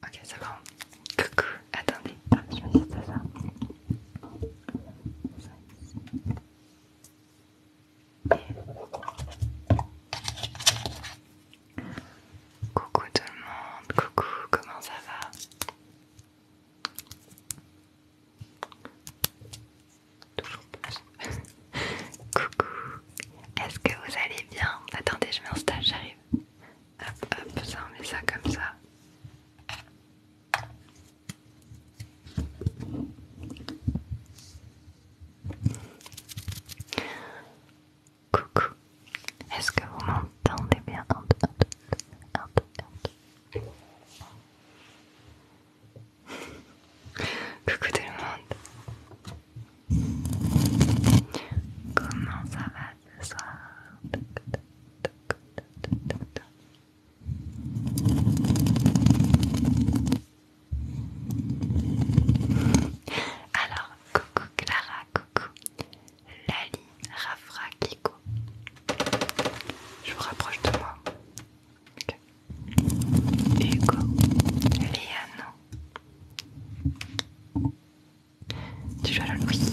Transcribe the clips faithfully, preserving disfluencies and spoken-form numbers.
Ok, c'est bon. Coucou, attendez, ah, je me suis dit ça. Ça ici. Coucou tout le monde, coucou, comment ça va? Toujours plus. Coucou, est-ce que vous allez bien? Attendez, je m'installe, j'arrive. Hop, hop, ça, on met ça comme ça. Coucou, est-ce que vous m'entendez bien? Coucou tout le monde. Comment ça va ce soir? Alors, coucou Clara, coucou Lali, Rafra, Kiko. Je vous rapproche de moi. Okay. Hugo, Léane. Tu joues à la oui.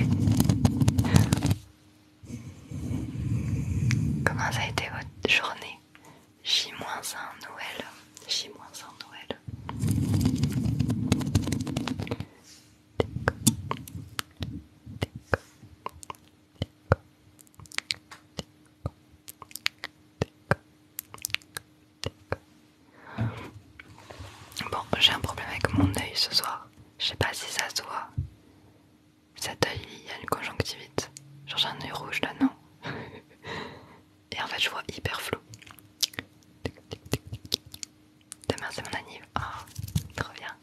Comment ça a été votre journée? J moins un Noël. J moins un Noël. Bon, j'ai un problème avec mon œil ce soir. Je sais pas si ça se voit. Cet œil, il y a une conjonctivite. Genre j'ai un œil rouge là, non? Et en fait, je vois hyper flou. Demain, c'est mon anniv. Oh, trop bien.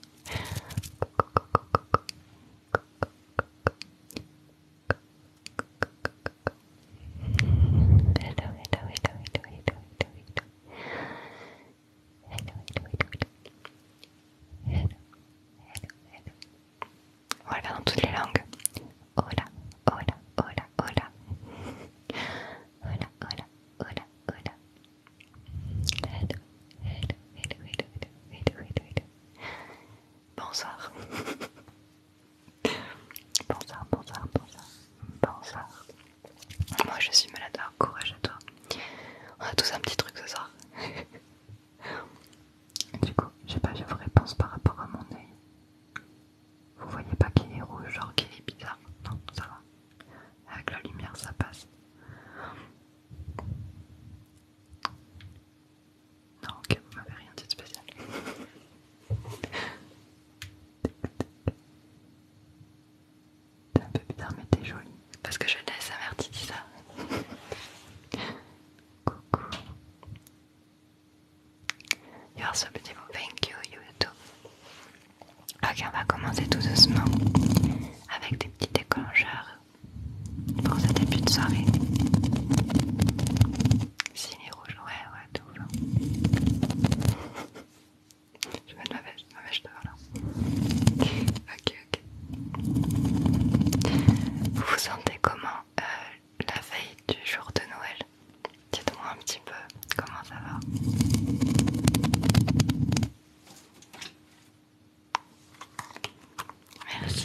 Hello, hello, hello, hello, hello, hello, hello. Hello, hello, hello, hello. Hello, hello, hello. On va le faire dans toutes les langues. Hola, hola, hola, hola. Hola, hola, hola, hola. Hello, hello, hello, hello, hello, hello, hello. Bonsoir. Bonsoir, bonsoir, bonsoir. Bonsoir. Moi je suis malade, alors courage à toi. On a tous un petit truc ce soir. Du coup, je sais pas, j'ai vos réponses par rapport à mon œil. Vous voyez pas qu'il est rouge, genre qu'il est bizarre? Non, ça va. Avec la lumière, ça passe. Non, ok, vous m'avez rien dit de spécial. T'es un peu bizarre, mais t'es jolie. Parce que je laisse à mère dit ça. Coucou. You are so beautiful. Thank you, you too. Ok, on va commencer tout doucement avec des petits déclencheurs pour ce début de soirée. S'il est rouge, ouais, ouais, tout va. Je vais mettre ma veste, ma veste devant là. Ok, ok. Vous vous sentez comment euh, la veille du jour de Noël? Dites-moi un petit peu comment ça va. Merci.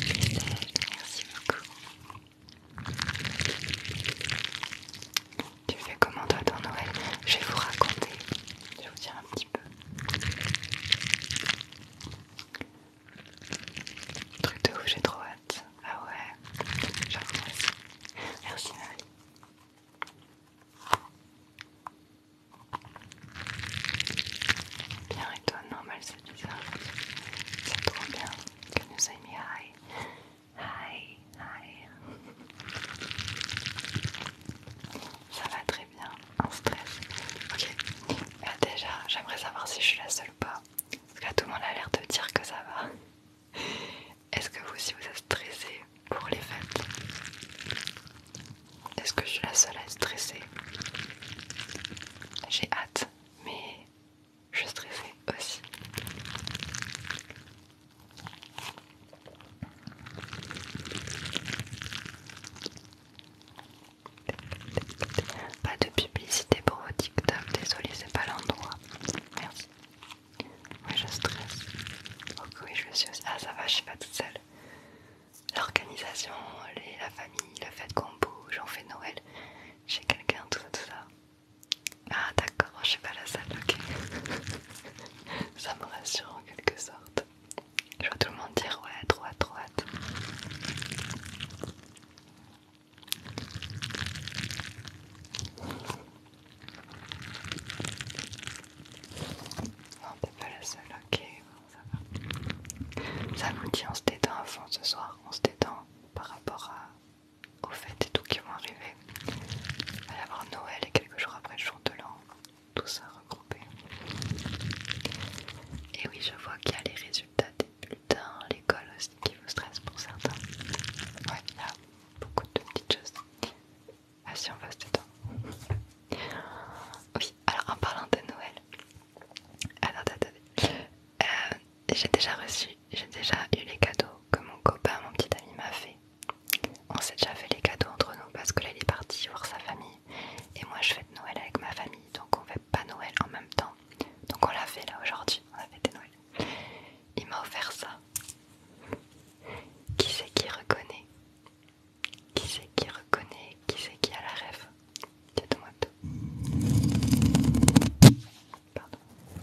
ça, ça va, je suis pas toute seule. L'organisation, les- la famille, le fait qu'on bouge, on fait Noël chez quelqu'un, tout ça, tout ça. Ah d'accord, je suis pas la seule, ok. Ça me rassure en quelque sorte. Je vois tout le monde dire ouais, trop hâte, trop hâte. Non, t'es pas la seule, ok, bon, ça va. Ça vous dit, on se détend à fond ce soir, on se détend par rapport à, aux fêtes et tout qui vont arriver. Il va y avoir Noël et quelques jours après le jour de l'an, tout ça regroupé. Et oui, je vois qu'il y a les résultats des bulletins, l'école aussi qui vous stresse pour certains. Ouais, il y a beaucoup de petites choses. Ah si, on va se détendre. Oui, alors en parlant de Noël, attends, attends, attendez. Euh, j'ai déjà reçu, j'ai déjà eu les cadeaux que mon copain, mon petit ami m'a fait. On s'est déjà fait les cadeaux entre nous parce que là il est parti voir sa famille et moi je fête Noël avec ma famille, donc on fait pas Noël en même temps. Donc on l'a fait là aujourd'hui, on a fêté Noël. Il m'a offert ça. Qui c'est qui reconnaît? Qui c'est qui reconnaît? Qui c'est qui a la rêve? Dites-moi tout. Pardon.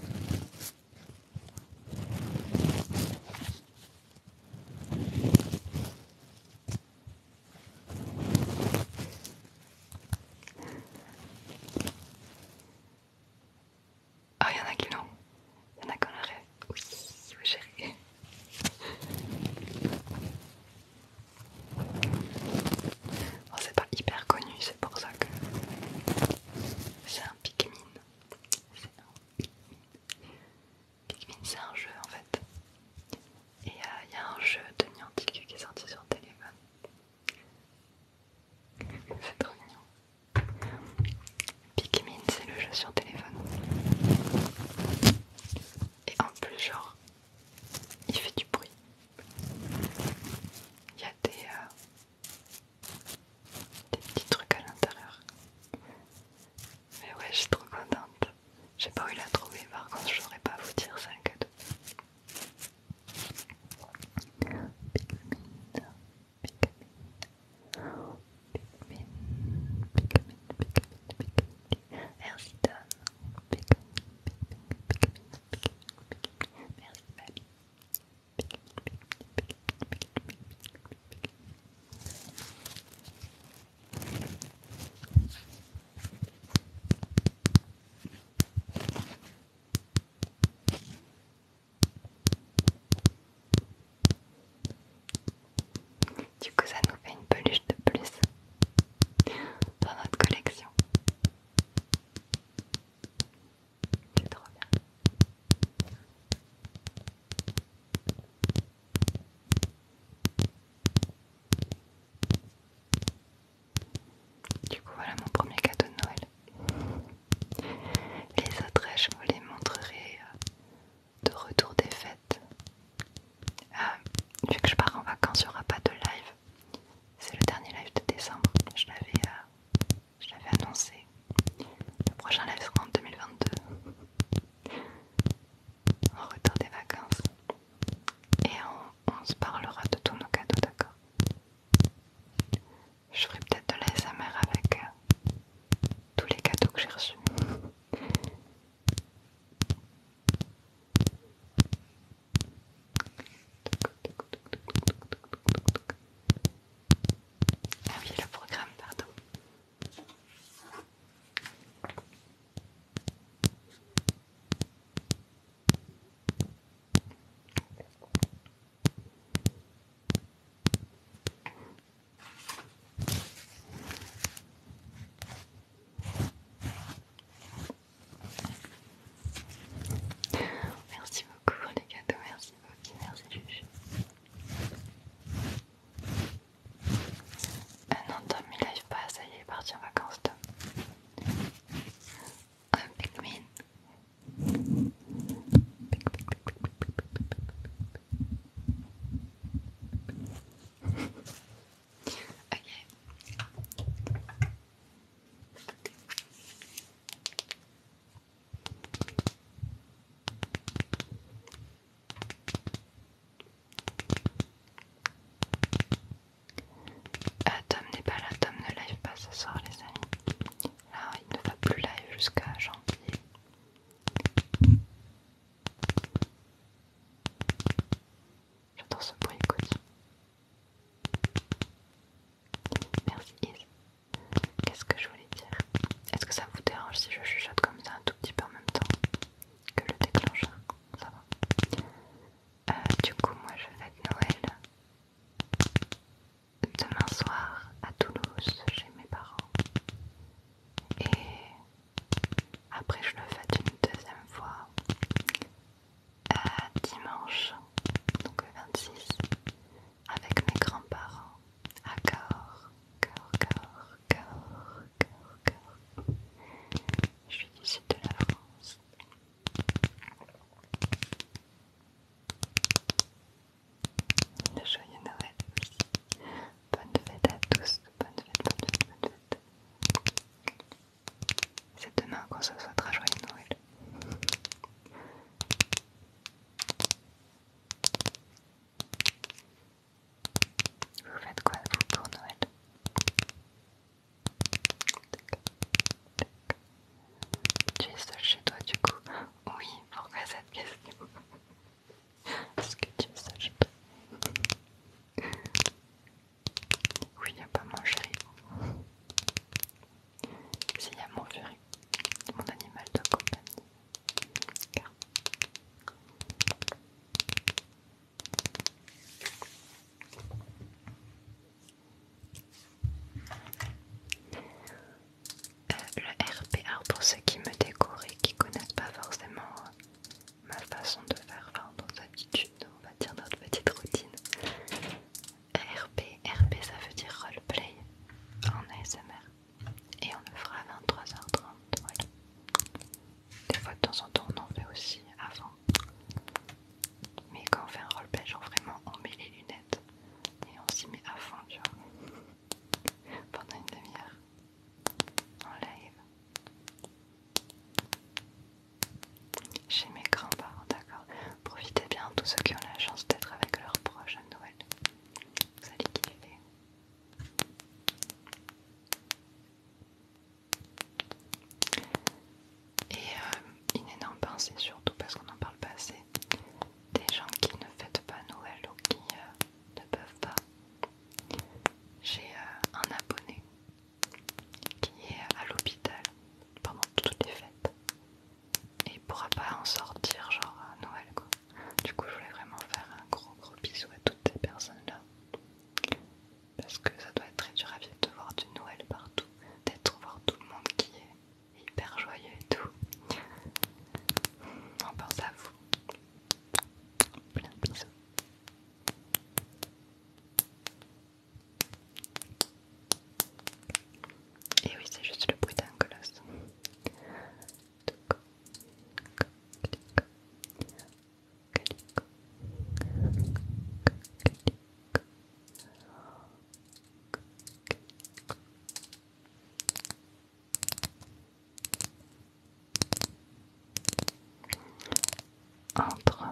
Ah, il y en a qui l'ont. Il y en a qui ont la rêve. Oui, oui chérie. Bon, c'est pas hyper connu, c'est pour ça que c'est un Pikmin. C'est un Pikmin, c'est un jeu en fait. Et il euh, y a un jeu de Niantic qui est sorti sur téléphone. C'est trop mignon. Pikmin, c'est le jeu sur téléphone. Et en plus, genre, il fait du bruit. Il y a des, euh, des petits trucs à l'intérieur. Mais ouais, je suis trop contente. Je sais pas où il a trouvé, par contre, je saurais pas vous dire, c'est un cadeau. Merci Tom. Merci Baby. Du coup, ça nous fait une peluche de plus dans notre collection. C'est trop bien. Du coup, voilà mon premier cadeau de Noël. Les autres, je vous les montrerai euh, de retour des fêtes. Euh, vu que je pars en vacances, il n'y aura pas de live.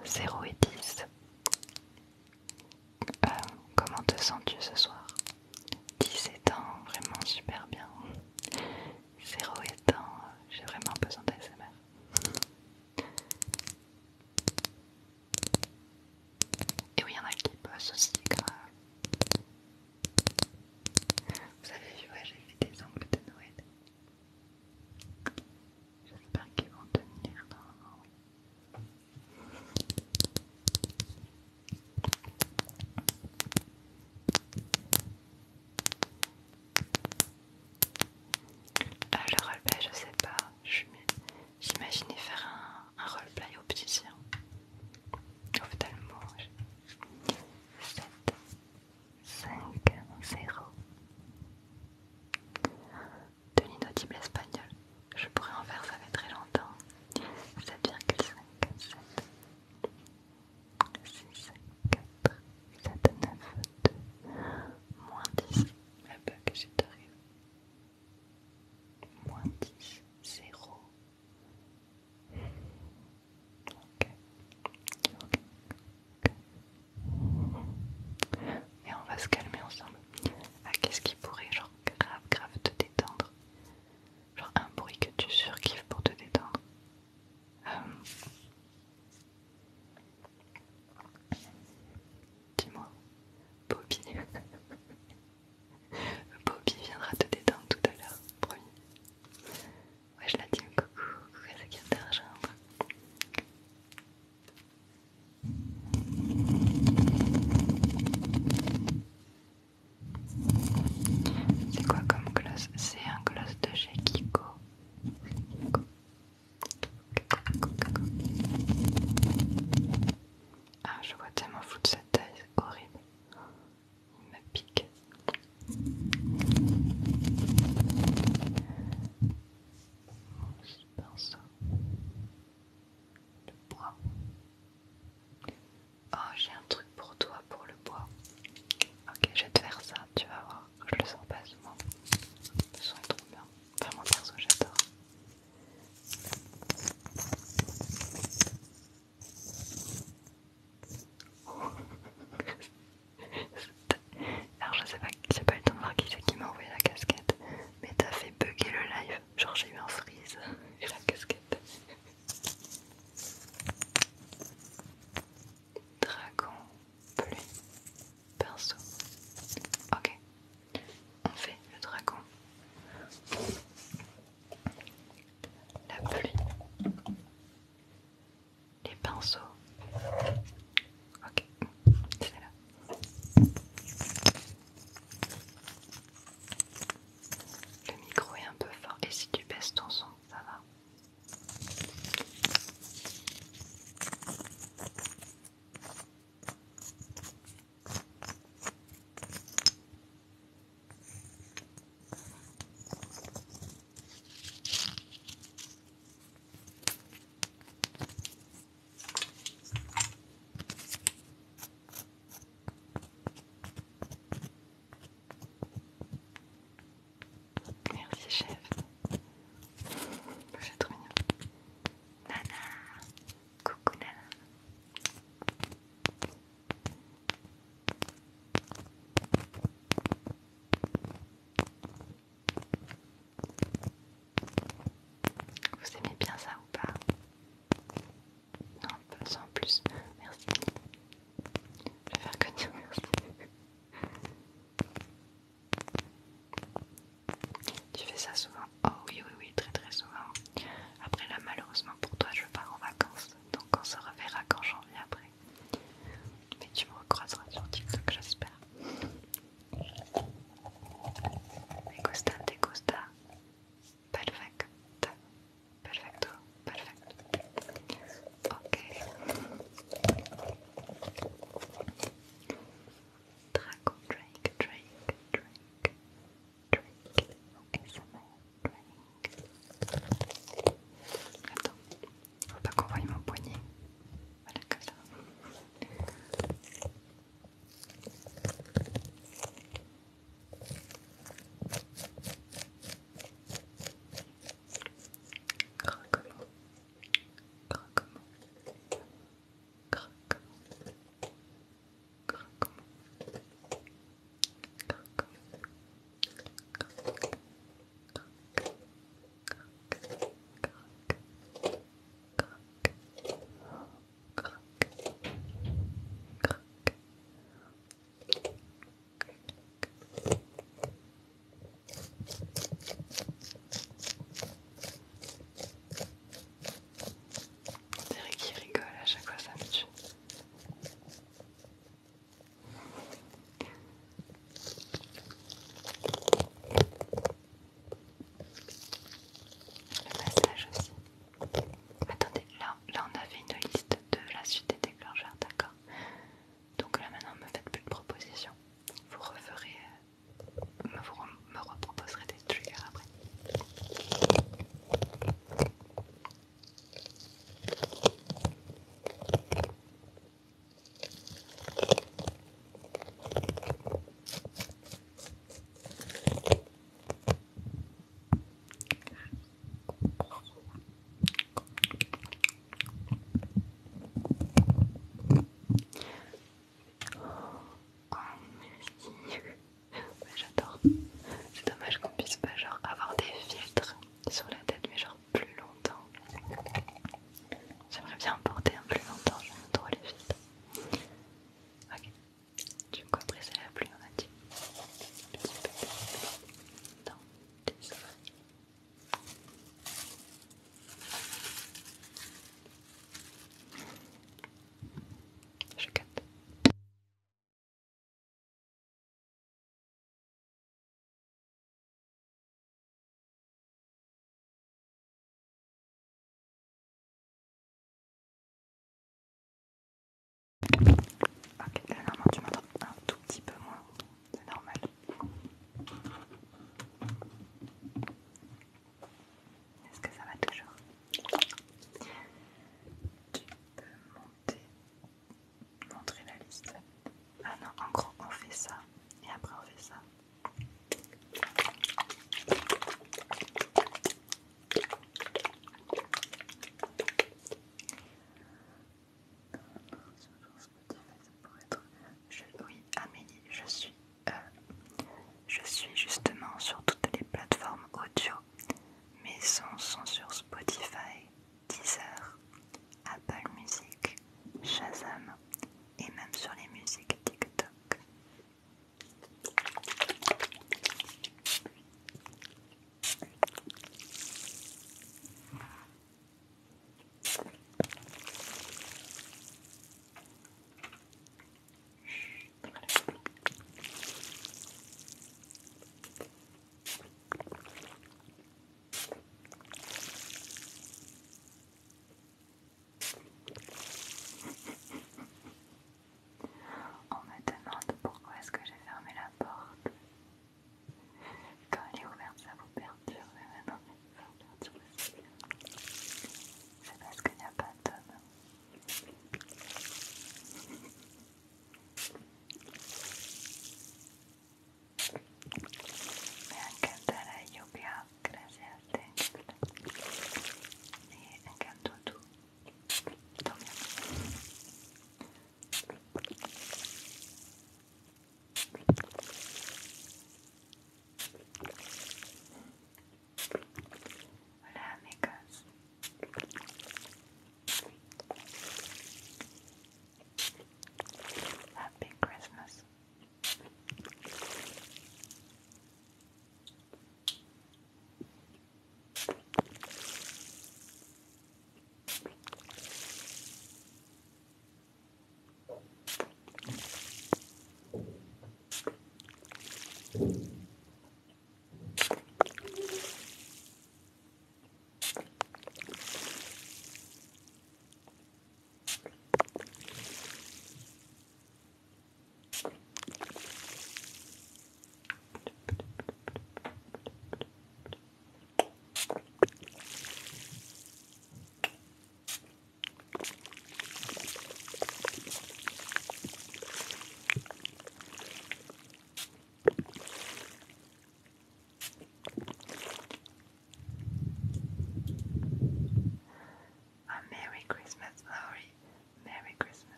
zéro et dix. Euh, comment te sens-tu ce soir? dix étant vraiment super bien. zéro étant euh, j'ai vraiment besoin d'A S M R. Et oui, il y en a qui bossent aussi grave. Vous avez vu, ouais, j'ai fait des ongles de Noël. J'espère qu'ils vont tenir normalement, oui. Ah, le roleplay, je sais pas. J'imaginais faire un, un roleplay opticien. Ophtalmo. sept,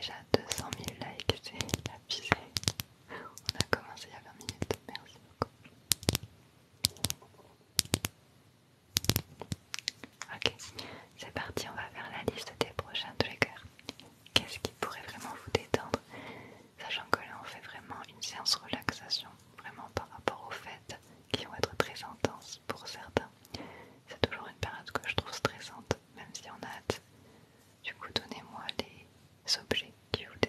déjà deux cent mille likes, c'est abusé. On a commencé il y a vingt minutes, merci beaucoup. Ok, c'est parti, on va faire la liste des prochains triggers. Qu'est-ce qui pourrait vraiment vous détendre? Sachant que là on fait vraiment une séance relaxation, vraiment par rapport aux fêtes qui vont être très intenses pour certains. C'est toujours une période que je trouve stressante, même si on a hâte. Du coup, donnez-moi les objets qui vous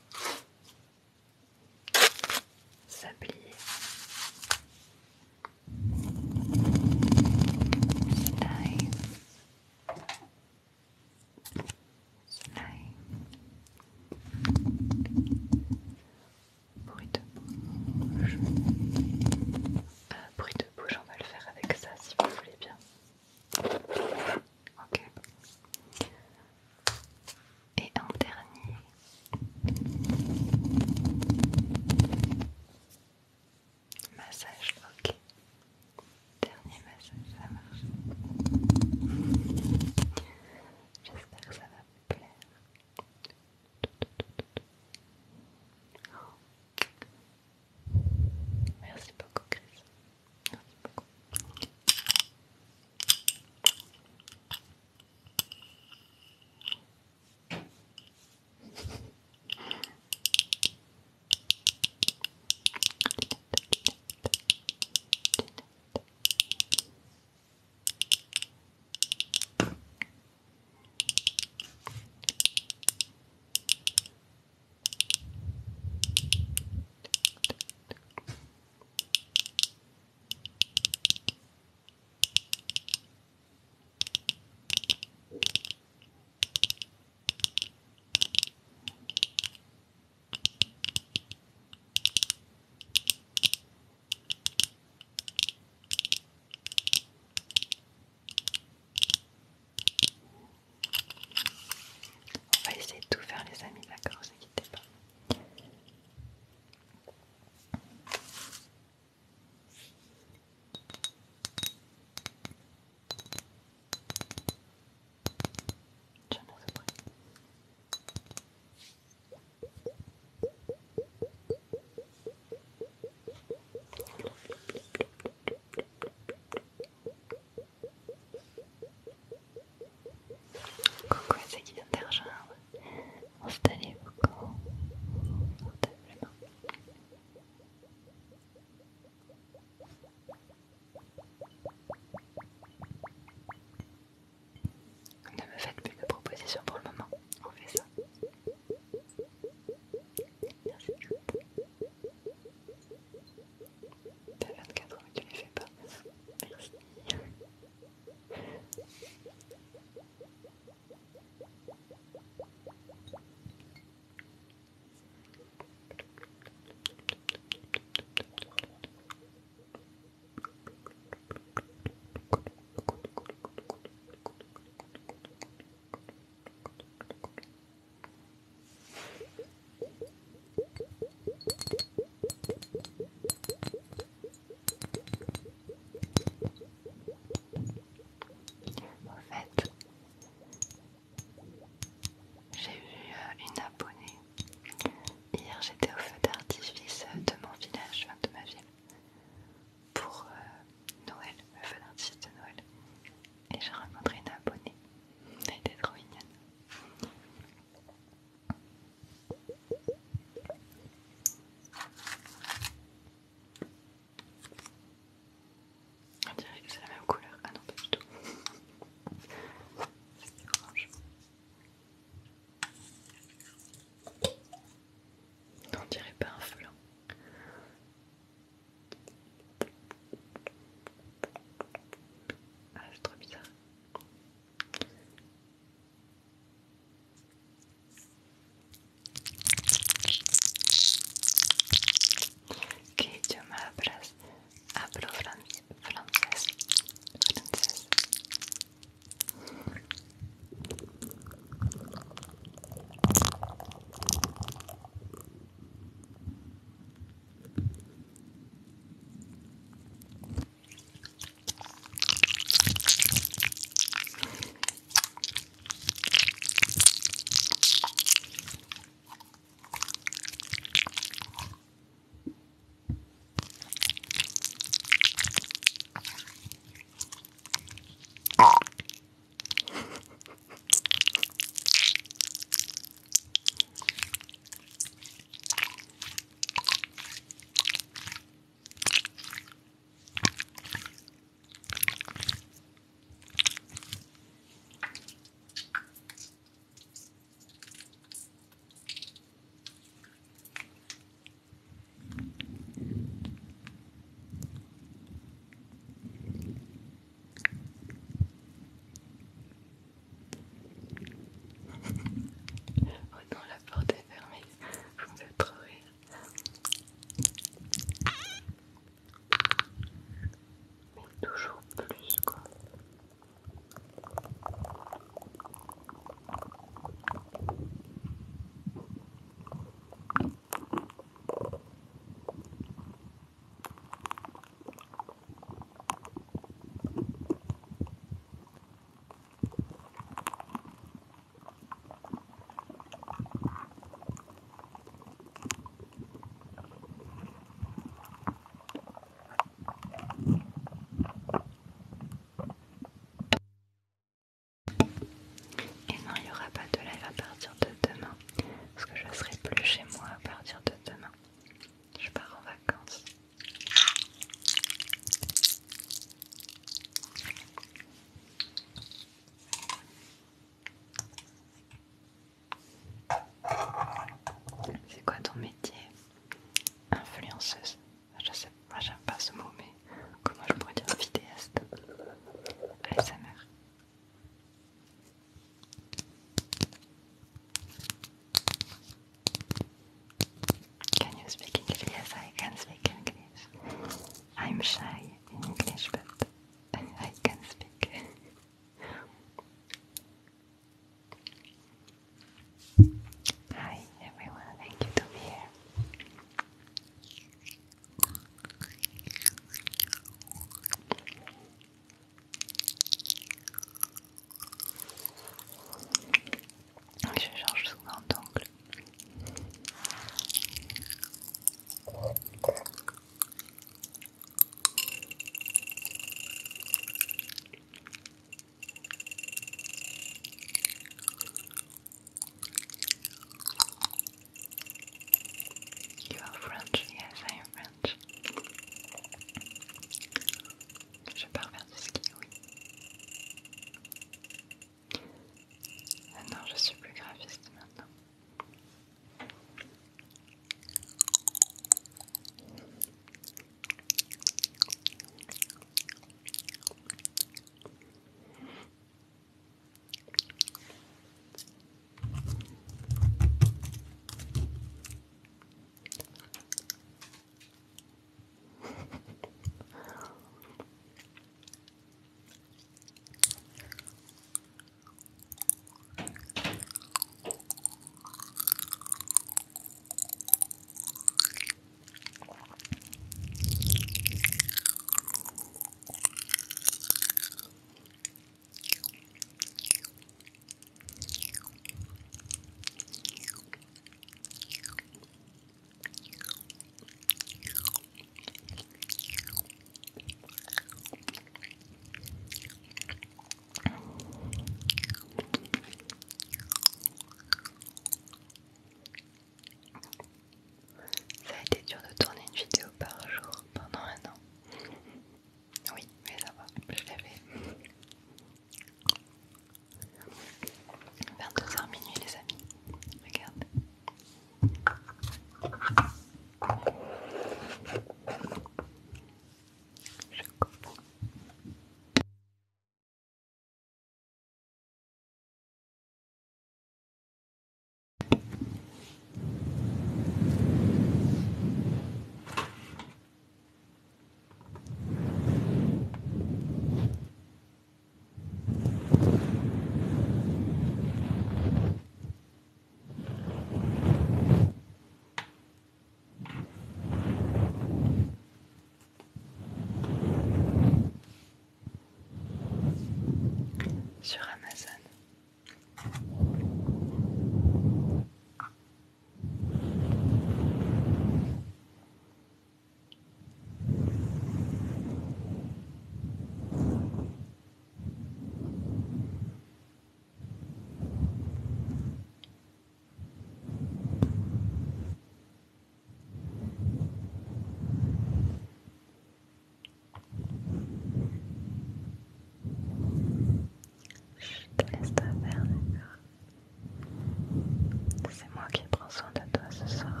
prends soin de toi ce soir.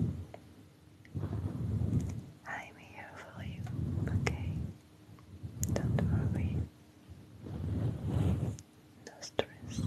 I'm here for you, okay? Don't worry. No stress.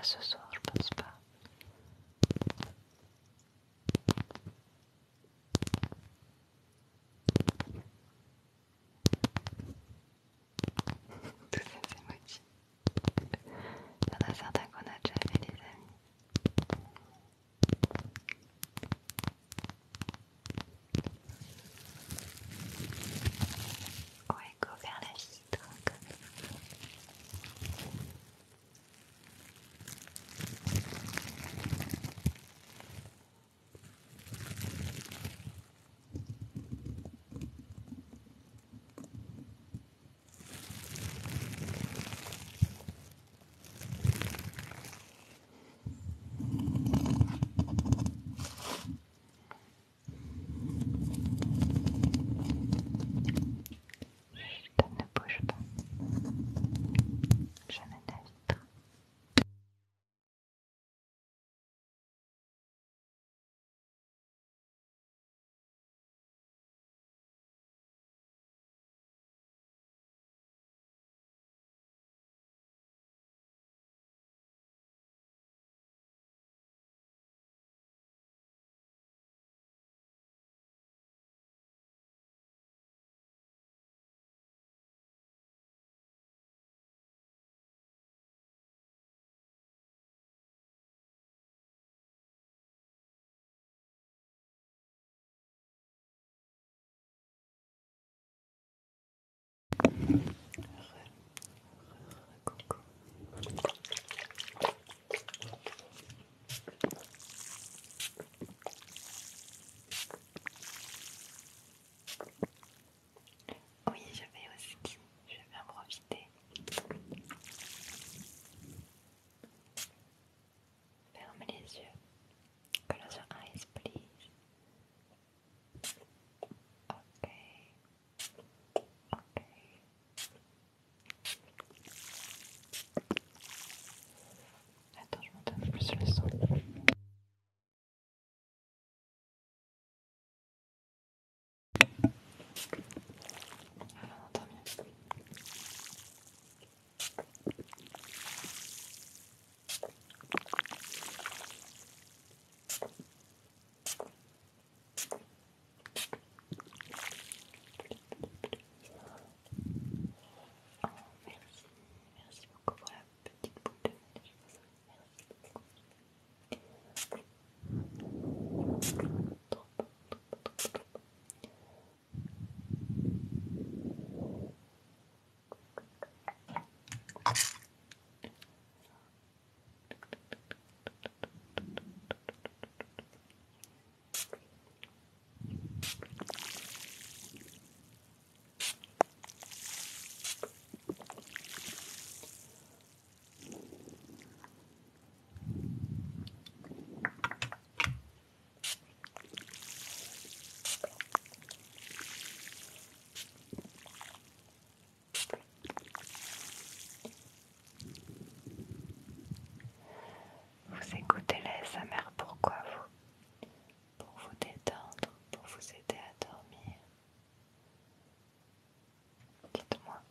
ce soir, je pense pas. Tous ces emojis. Il y en a certains qu'on a déjà fait, les amis. Ouais, go vers la vitre. Chut, ne bouge pas. Je mène la vitre. Coucou. Oui, je vais aussi. Je vais en profiter. Ferme les yeux. Close your eyes, please. Ok. Ok. Attends, je monte un peu plus le son. Voilà, on entend mieux. Oh, merci. Merci beaucoup pour la petite boule de neige. Merci beaucoup. Trop beau. Vous écoutez l'A S M R, pourquoi vous? Pour vous détendre, pour vous aider à dormir. Dites-moi.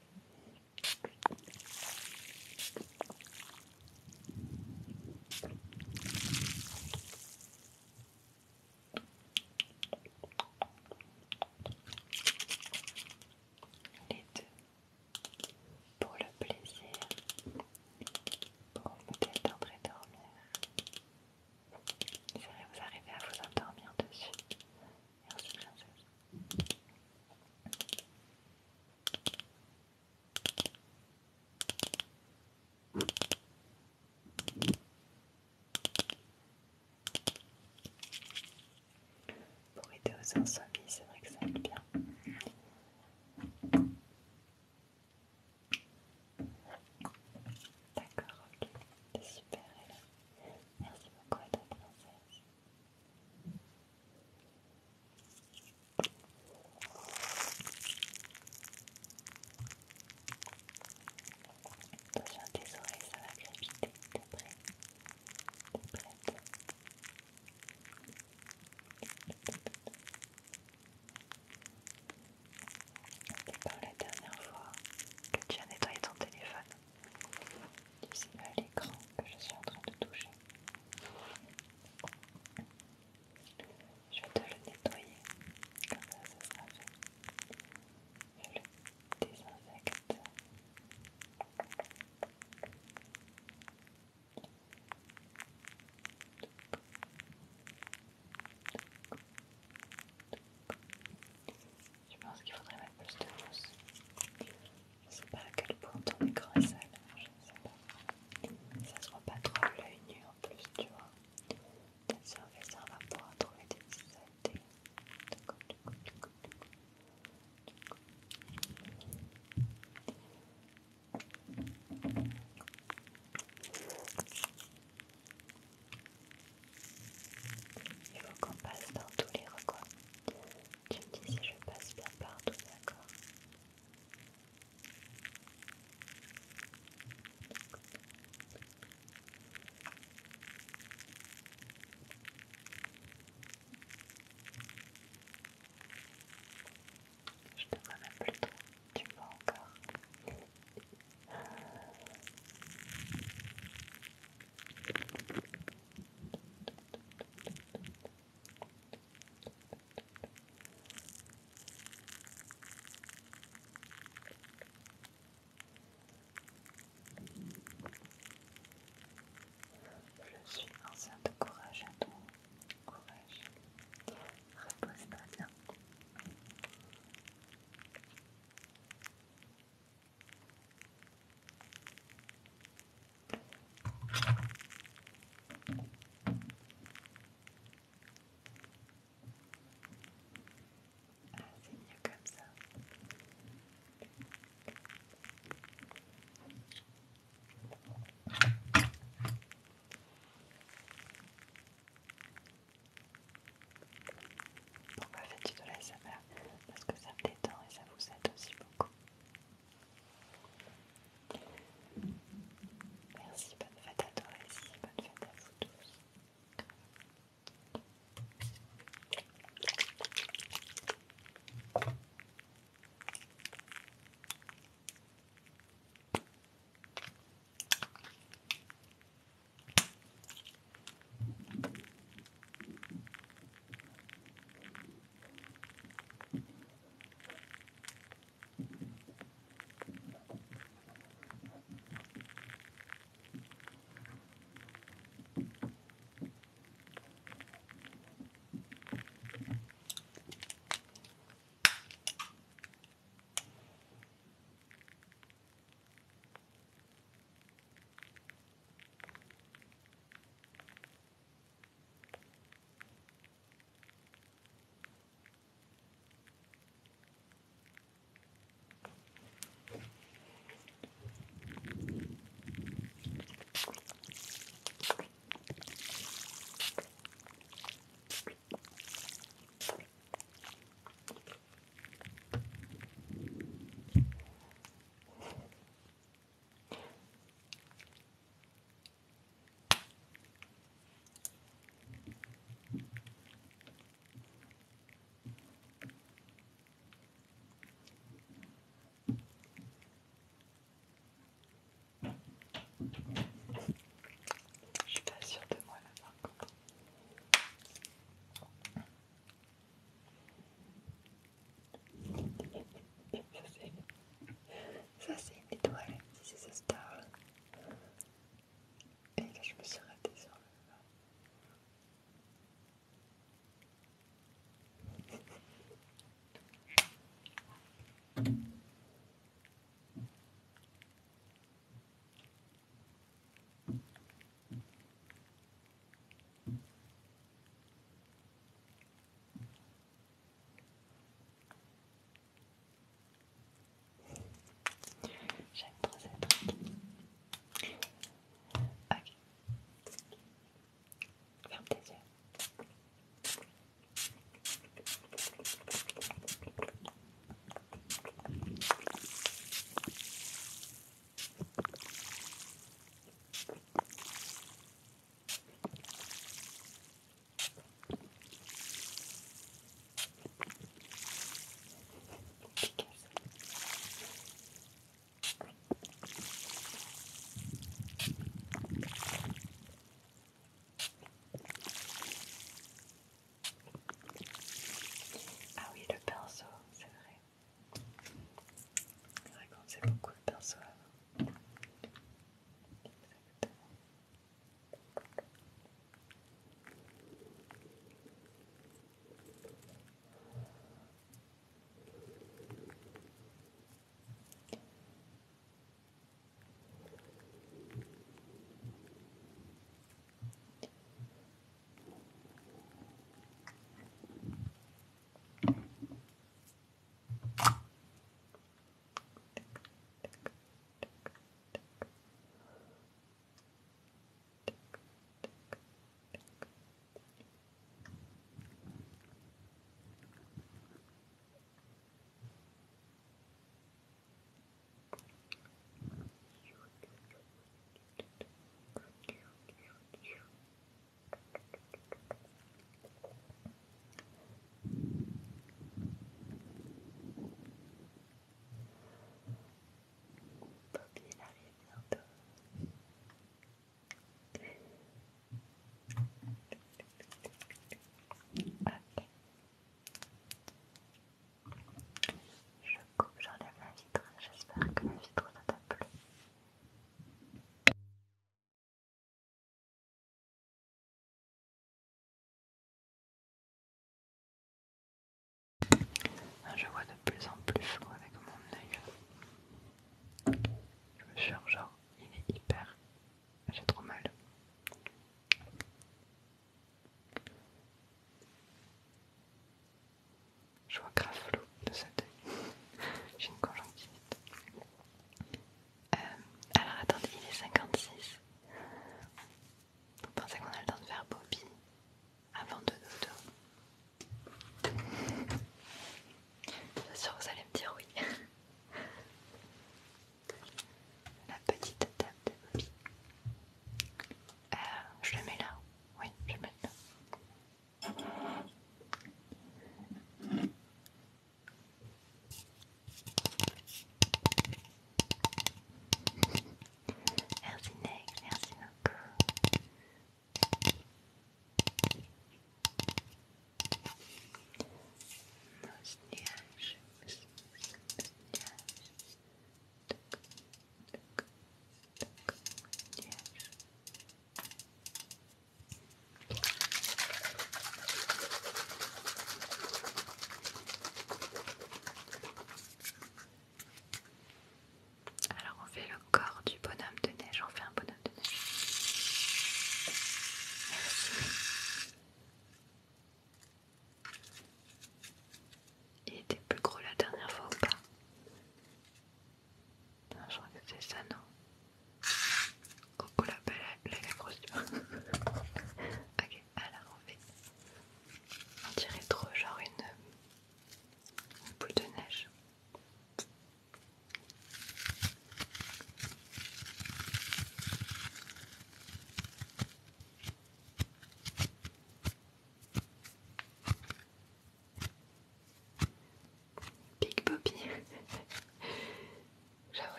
Les deux. Pour le plaisir, pour vous détendre et dormir. C'est vrai, vous arrivez à vous endormir dessus. Merci, princesse. Pour aider aux insomnies, c'est vrai que ça aide bien. D'accord, ok. C'est super, Ella. Merci beaucoup à ta princesse. Attention à tes oreilles, ça va crépiter. T'es prêt? T'es prête?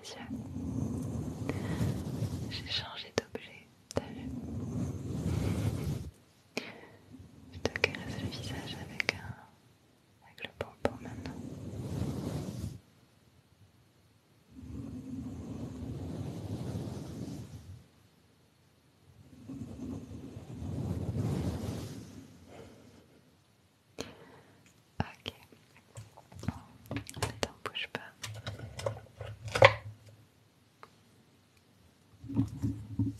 yeux. J'ai changé d'objet, t'as vu? Je te caresse le visage avec un avec le pompon maintenant. Ok. Attends, bouge pas.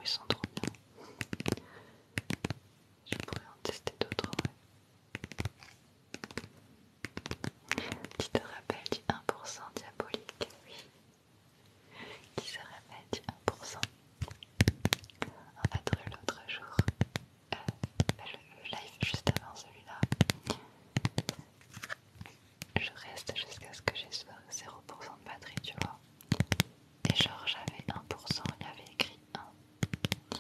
bruits sont trop bien. Je pourrais en tester d'autres. Ouais. Qui te rappelle du un pour cent diabolique? Oui. Qui se rappelle du un pour cent? En fait, l'autre jour, euh, le, le live juste avant celui-là, je reste jusqu'à ce que j'ai zéro pour cent de batterie, tu vois. Et genre, j'avais un pour cent, il y avait écrit un.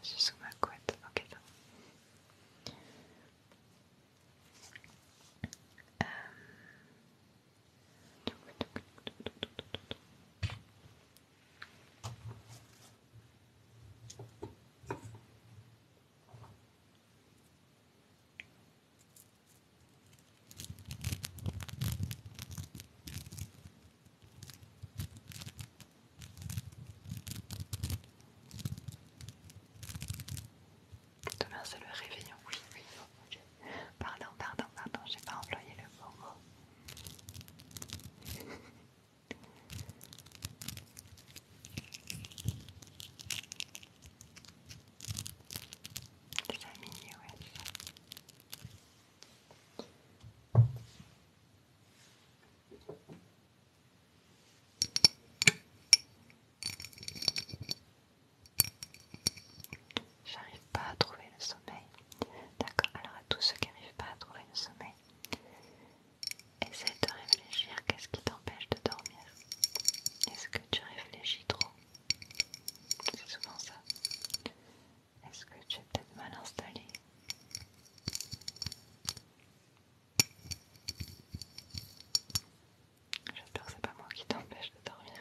suis sous ma couette. Ok, ça va. Demain c'est le réveillon, oui, oui, ok. Pardon, pardon, pardon, j'ai pas employé le bon mot. C'est mignon, ouais. J'arrive pas à trouver le sommeil. D'accord, alors à tous ceux qui n'arrivent pas à trouver le sommeil, essaie de réfléchir, qu'est-ce qui t'empêche de dormir? Est-ce que tu réfléchis trop? C'est souvent ça. Est-ce que tu es peut-être mal installé? J'espère que c'est pas moi qui t'empêche de dormir.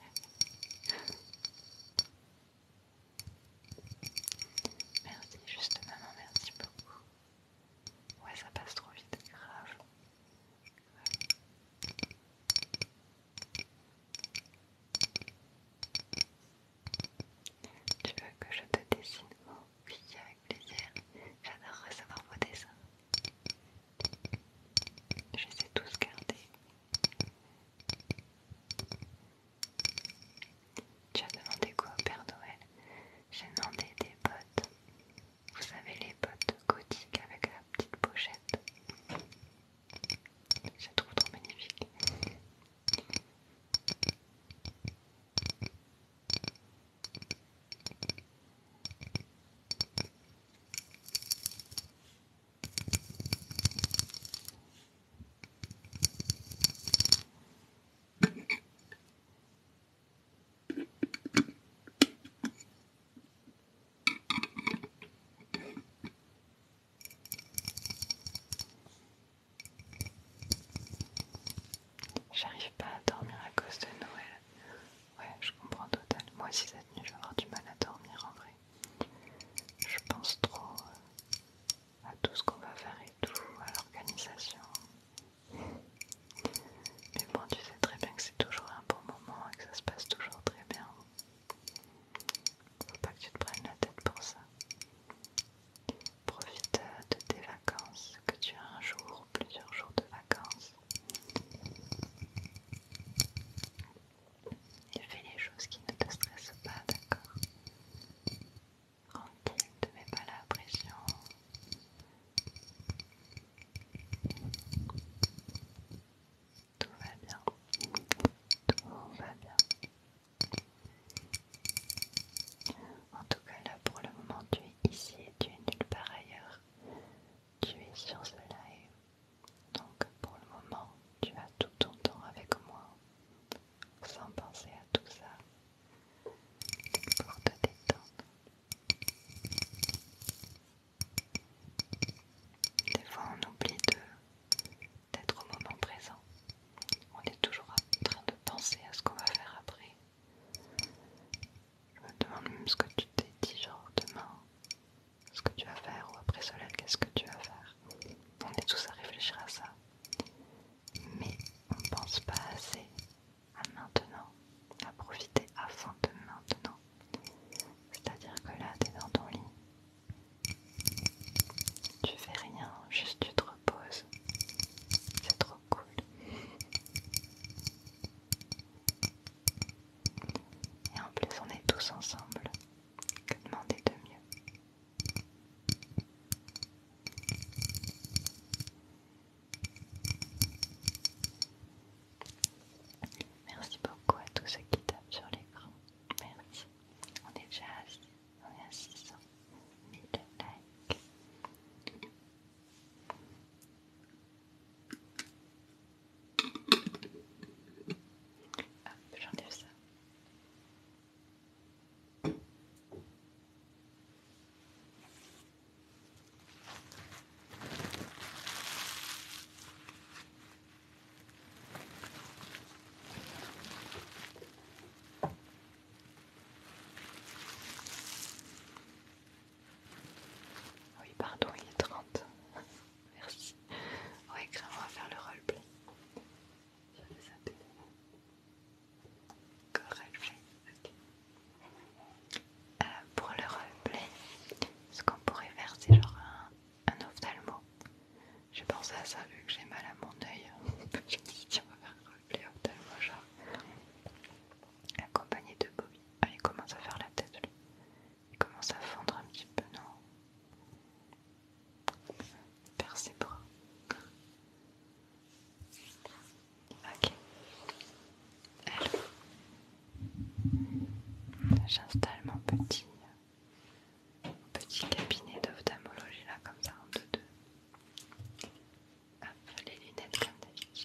Merci, juste maman, merci beaucoup. Ouais, ça passe trop vite, grave. Tu veux que je te dessine? Oui, avec plaisir. J'adore recevoir vos dessins. Je les ai tous gardés. Tu as demandé quoi au Père Noël? J'ai demandé des bottes. Vous savez, les bottes gothiques avec la petite pochette. Je les trouve trop magnifiques. J'arrive pas à dormir à cause de Noël. Ouais, je comprends totalement. Moi aussi cette nuit je vais avoir du mal à dormir en vrai. Je pense trop à tout ce qu'on va faire et tout, à l'organisation. Mais bon, tu sais très bien que c'est toujours un bon moment et que ça se passe toujours très bien. Faut pas que tu te prennes la tête pour ça. Profite de tes vacances, que tu as un jour ou plusieurs jours de vacances. Et fais les choses qui ne te stressent pas j'installe mon petit, mon petit cabinet d'ophtalmologie là, comme ça, en deux deux. Hop, les lunettes comme d'habitude.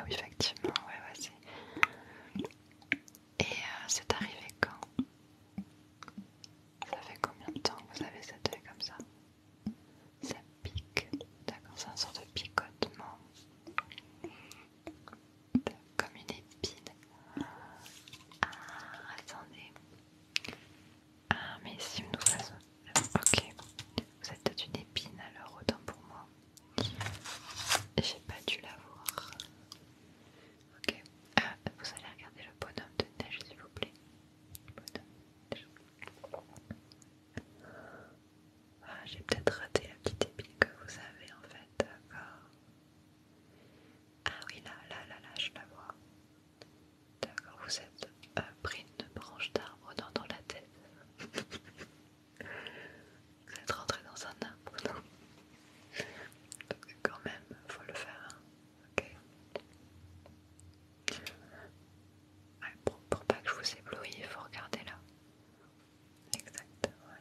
oui, effectivement, ouais, ouais, c'est... Et euh, c'est arrivé quand? Ça fait combien de temps que vous avez cet œil comme ça? Ça pique, d'accord, c'est une sorte de picotement, comme une épine. Ah, attendez. Ah, mais si nous faisons... Ok, vous êtes peut-être une épine alors, autant pour moi. J'ai pas dû la voir. Ok, ah, vous allez regarder le bonhomme de neige s'il vous plaît. Bonhomme de neige. Ah, j'ai peut-être raté la petite épine que vous avez en fait, d'accord. Ah oui, là, là, là, là, je la vois. D'accord, vous êtes euh, pris une branche d'arbre dans, dans la tête. Vous êtes rentré dans un arbre, non? Donc quand même, faut le faire, hein. Ok. Ouais, pour, pour pas que je vous éblouisse, il faut regarder là. Exact, voilà.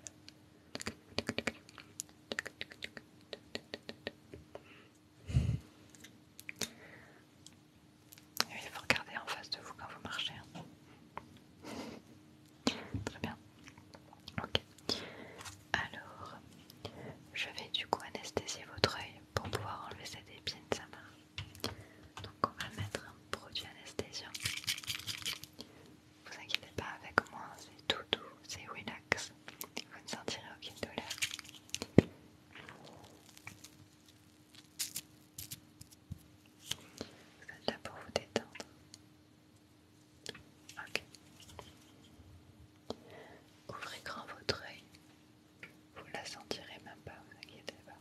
Et oui, il faut regarder en face de vous quand vous marchez, hein. Très bien. Ok. Alors, je vais du coup anesthésier votre œil pour pouvoir enlever cette épine, ça marche. Donc on va mettre un produit anesthésiant. Vous inquiétez pas avec moi, c'est tout doux, c'est relax. Vous ne sentirez aucune douleur. Vous êtes là pour vous détendre. Ok. Ouvrez grand votre œil. Vous la sentirez même pas, vous inquiétez pas.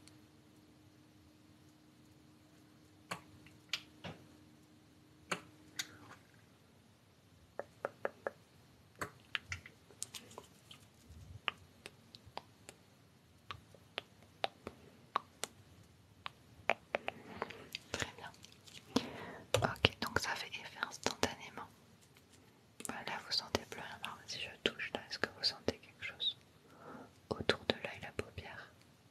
Très bien. Ok, donc ça fait effet instantanément. Voilà, vous sentez plus rien. Alors, si je touche là, est-ce que vous sentez quelque chose autour de l'œil, la paupière?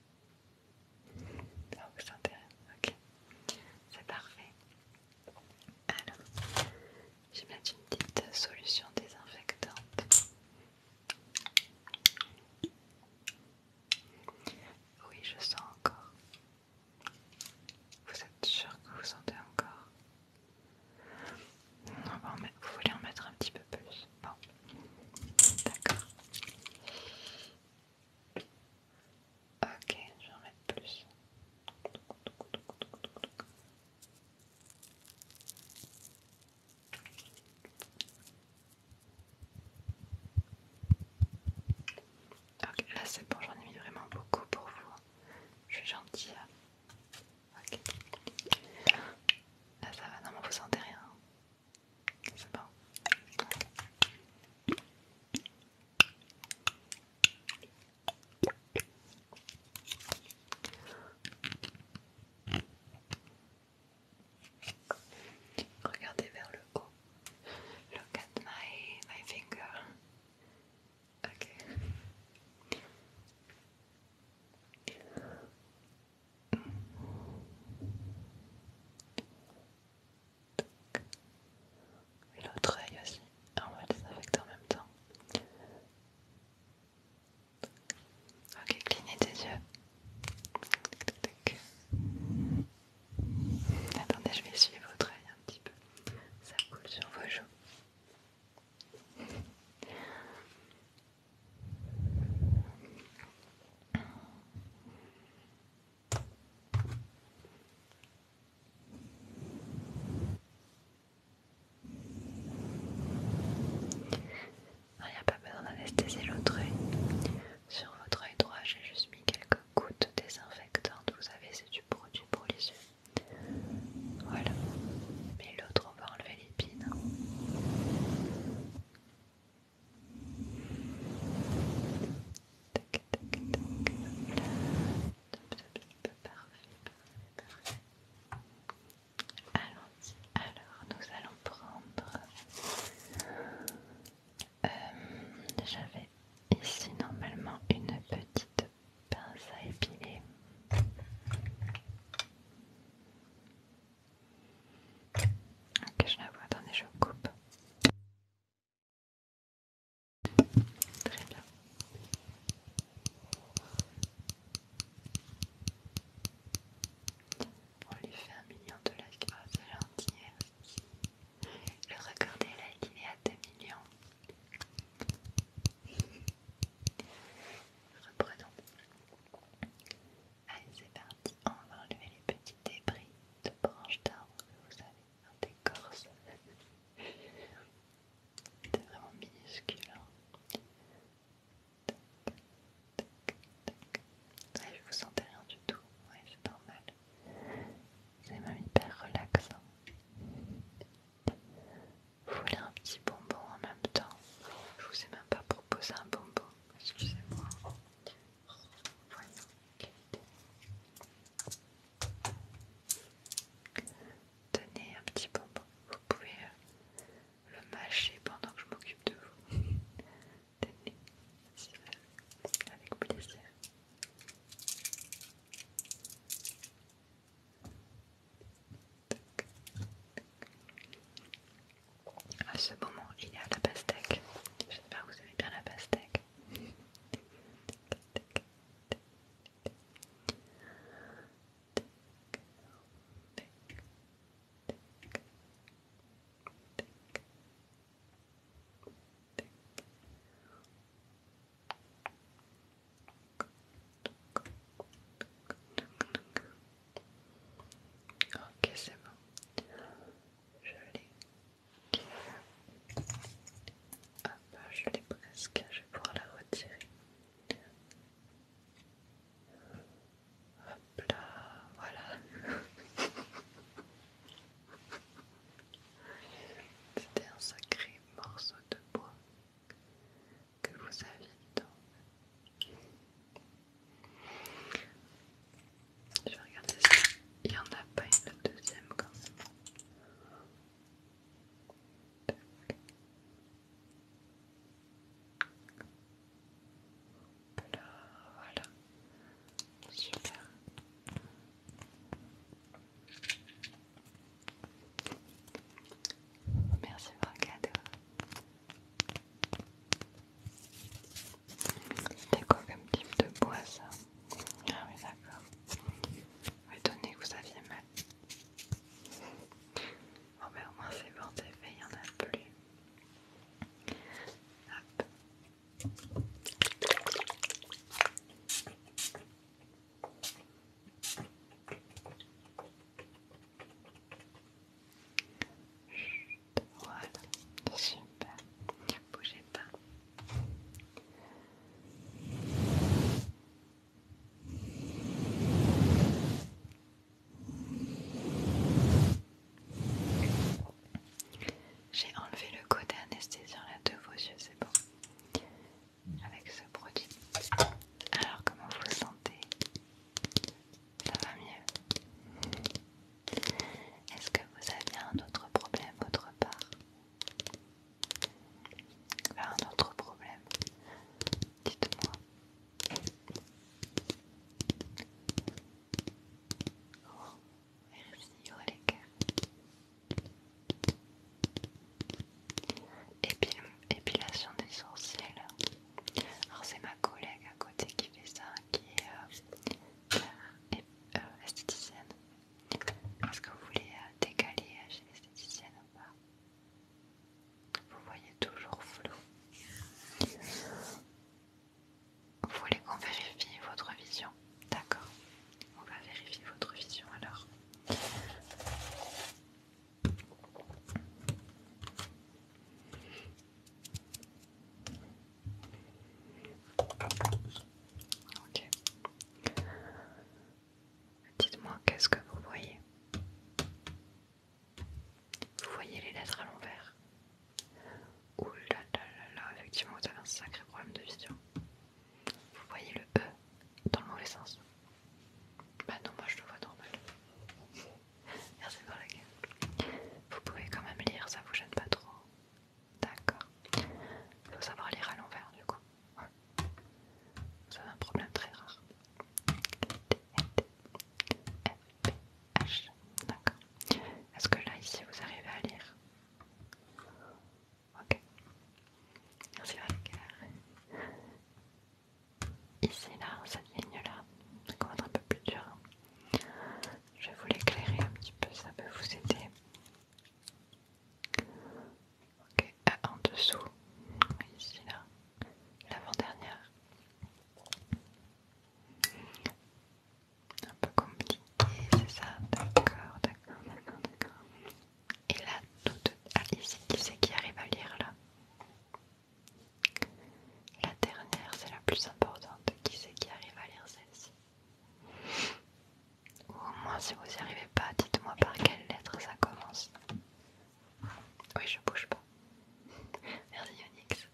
Non, vous sentez rien. Ok, c'est parfait. Alors, je vais mettre une petite solution désinfectante. Oui, je sens encore. Vous êtes sûr que vous sentez encore? Non, bon, mais vous voulez en mettre un petit peu plus. Bon, d'accord. Ok, je vais en mettre plus. Ok, là c'est bon, j'en ai mis vraiment beaucoup pour vous. Je suis gentille. Ok. Là ça va, non mais vous sentez rien. C'est bon. Regardez vers le haut. Look at my, my finger. Ok. Et l'autre œil aussi. On va les affecter en même temps. Ok, clignez des yeux. Tac, tac. Attendez, je vais essuyer votre œil un petit peu. Ça coule sur vos joues. Il n'y a pas besoin d'anesthésier l'autre œil. Sur votre œil droit, j'ai juste mis quelques gouttes désinfectantes. Vous savez, c'est du produit pour les yeux. Voilà. ce moment, il est à la pastèque. J'espère que vous aimez bien la pastèque. Ok, c'est bon. Je l'ai. Hop, je l'ai presque. Je vais pouvoir la retirer. Hop là, voilà. C'était un sacré morceau de bois que vous aviez dedans. Je vais regarder si il n'y en a pas une deuxième quand même. Là, voilà. Super. Merci pour le cadeau. C'était quoi comme type de bois ça? Ah oui d'accord. Étonné que vous aviez mal. Bon ben au moins c'est bon, c'est fait, il n'y en a plus. Hop. Voilà, super. Bougez pas. J'ai enlevé le côté anesthésiant là de vos yeux, c'est bon. Avec ce produit. Alors comment vous le sentez? Ça va mieux? Est-ce que vous avez un autre problème autre part? Un autre problème? Dites-moi. Oh, merci, oh les cœurs. Épile, épilation des sourcils. Alors c'est ma collègue à côté qui fait ça, qui est euh, euh, esthéticienne. Est-ce que vous voulez euh, décaler chez l'esthéticienne ou pas? Vous voyez toujours flou. Vous voulez qu'on vérifie votre vision? D'accord. On va vérifier votre vision alors. Ok. Dites-moi, qu'est-ce que vous voyez? Vous voyez les lettres à l'envers? Ouh là là là là, effectivement vous avez un sacré problème de vision. Vous voyez le E dans le mauvais sens? Bah non, moi je le vois normal. Merci pour la gueule. Vous pouvez quand même lire, ça vous gêne pas trop? D'accord. Il faut savoir lire à l'envers du coup. Vous avez un problème très rare. H. D'accord. Est-ce que là ici vous arrivez à lire? Ok. Merci Valérie. Ici là, cette ligne là, ça commence un peu plus dur. Je vais vous l'éclairer un petit peu, ça peut vous aider. Ok, ah, en dessous, ici là, l'avant-dernière. Un peu compliqué, c'est ça? D'accord, d'accord, d'accord, d'accord. Et là, toute... ah, ici, qui c'est qui arrive à lire là? La dernière, c'est la plus importante. Qui c'est qui arrive à lire celle-ci? Ou au moins, si vous n'y arrivez pas, dites-moi par quelle lettre ça commence. Oui, je bouge pas. Merci Onyx.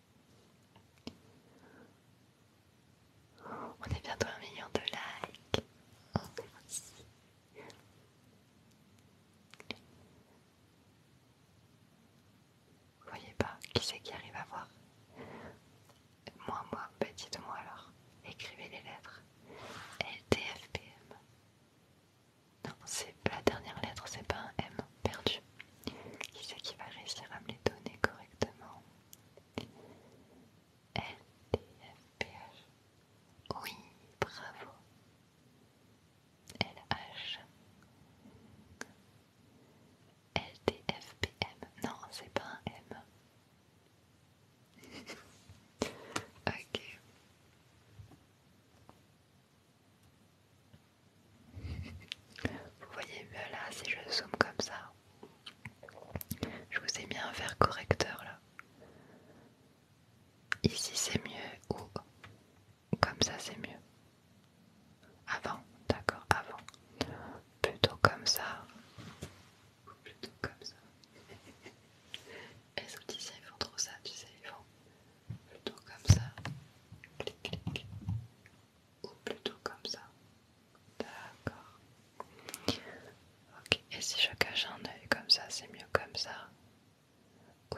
On est bientôt à un million de likes. Oh, merci. Vous voyez pas qui c'est qui arrive à voir? Moi, moi, bah dites-moi alors. Écrivez les lettres. L T F P M. Non, c'est la dernière lettre, c'est pas un M perdu. Qui c'est qui va réussir à me les donner?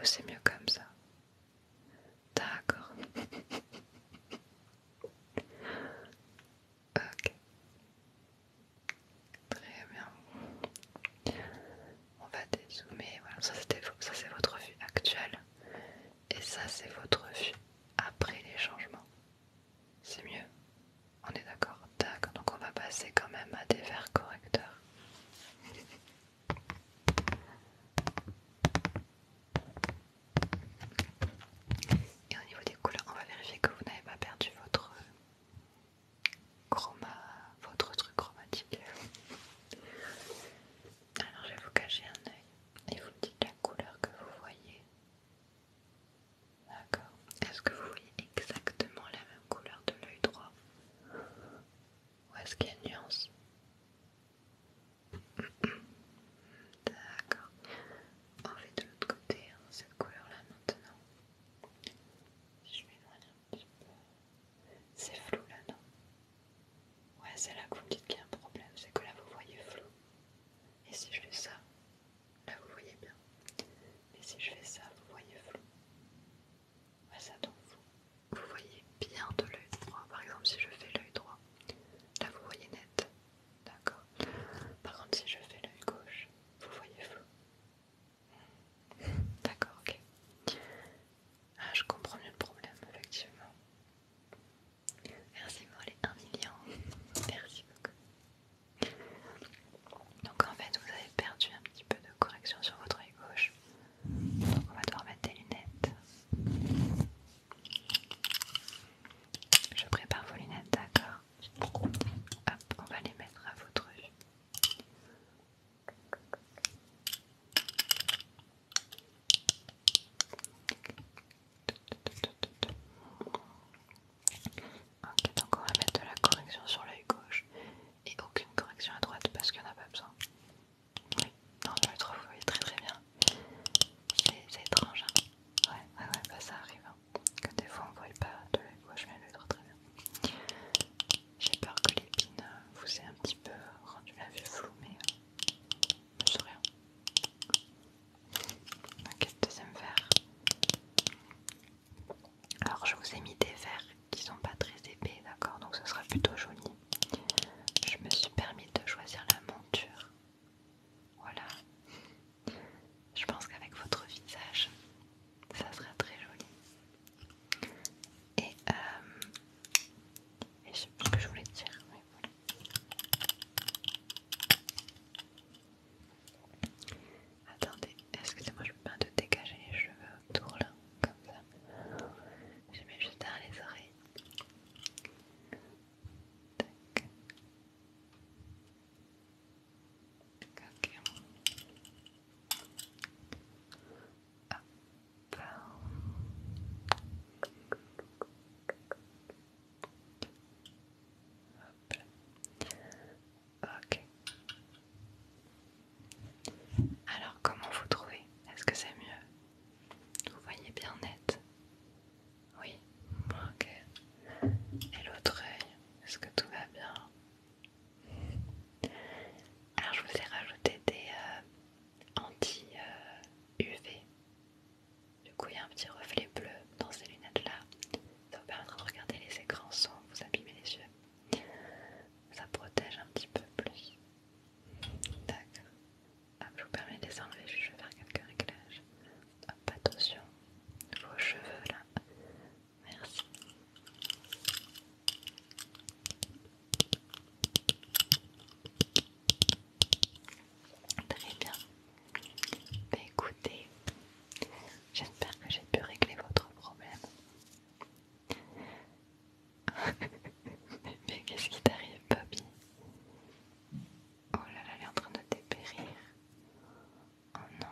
c'est mieux comme ça? D'accord. Ok. Très bien. On va dézoomer. Voilà, ça c'était ça c'est votre vue actuelle. Et ça c'est votre vue après les changements. C'est mieux? On est d'accord? D'accord. Donc on va passer quand même à des verres correcteurs. Et au niveau des couleurs, on va vérifier que vous n'avez pas perdu votre chroma, votre truc chromatique. Alors je vais vous cacher un œil et vous me dites la couleur que vous voyez. D'accord. Est-ce que vous voyez exactement la même couleur de l'œil droit? Ou est-ce qu'il y a une nuance? D'accord. On fait de l'autre côté, hein, cette couleur-là maintenant. Si je m'éloigne un petit peu. C'est flou là, non? Ouais, c'est là que vous me dites qu'il y a un problème, c'est que là vous voyez flou. Et si je fais ça, là vous voyez bien. Et si je fais ça, vous voyez flou. Ouais, ça donc vous, vous voyez bien de l'œil droit. Par exemple, si je fais l'œil droit, là vous voyez net. D'accord. Par contre, si je fais l'œil gauche, vous voyez flou. D'accord, ok. Ah, je comprends mieux le problème, effectivement. Merci pour les un million. Merci beaucoup. Donc en fait, vous avez perdu un petit peu de correction sur votre œil gauche. Donc on va devoir mettre des lunettes. Je prépare vos lunettes, d'accord? Hop, on va les mettre à votre vue. Ok, donc on va mettre de la correction sur l'œil gauche et aucune correction à droite parce qu'il n'y en a pas besoin. Oui, non, je trouve, vous voyez très très bien. C'est étrange, hein. Ouais, ouais, ouais, bah ça arrive. Hein. Que des fois on ne voit pas de l'œil gauche mais l'œil droit très bien. J'ai peur que l'épine vous ait un petit peu rendu la vue floue, mais euh, c'est rien. Ok, deuxième verre. Alors je vous ai mis des verres qui sont pas très épais, d'accord, donc ce sera plutôt joli. Je me suis permis de choisir la monture. Voilà. Je pense qu'avec votre visage, ça sera très joli. Et, euh, et je sais plus ce que je voulais dire. Mais voilà. Attendez, excusez-moi, je me permets de dégager les cheveux autour là, comme ça. Je mets juste derrière les oreilles. Tac. Ok. Hop. Ok. Alors, comment vous trouvez? Est-ce que c'est mieux? Vous voyez bien net? Oui. Ok. Et l'autre œil, est-ce que tout va bien? Alors, je vous ai rajouté des euh, anti-U V. Du coup, il y a un petit reflet bleu dans ces lunettes-là. Ça vous permettra de regarder les écrans sans vous abîmer les yeux. Ça protège un petit peu plus. D'accord. Hop, je vous permets de les enlever, je vais faire quelques réglages. Hop, attention. Vos cheveux là. Merci. Très bien. Bah, écoutez, j'espère que j'ai pu régler votre problème. Mais qu'est-ce qui t'arrive, Bobby? Oh là là, elle est en train de dépérir. Oh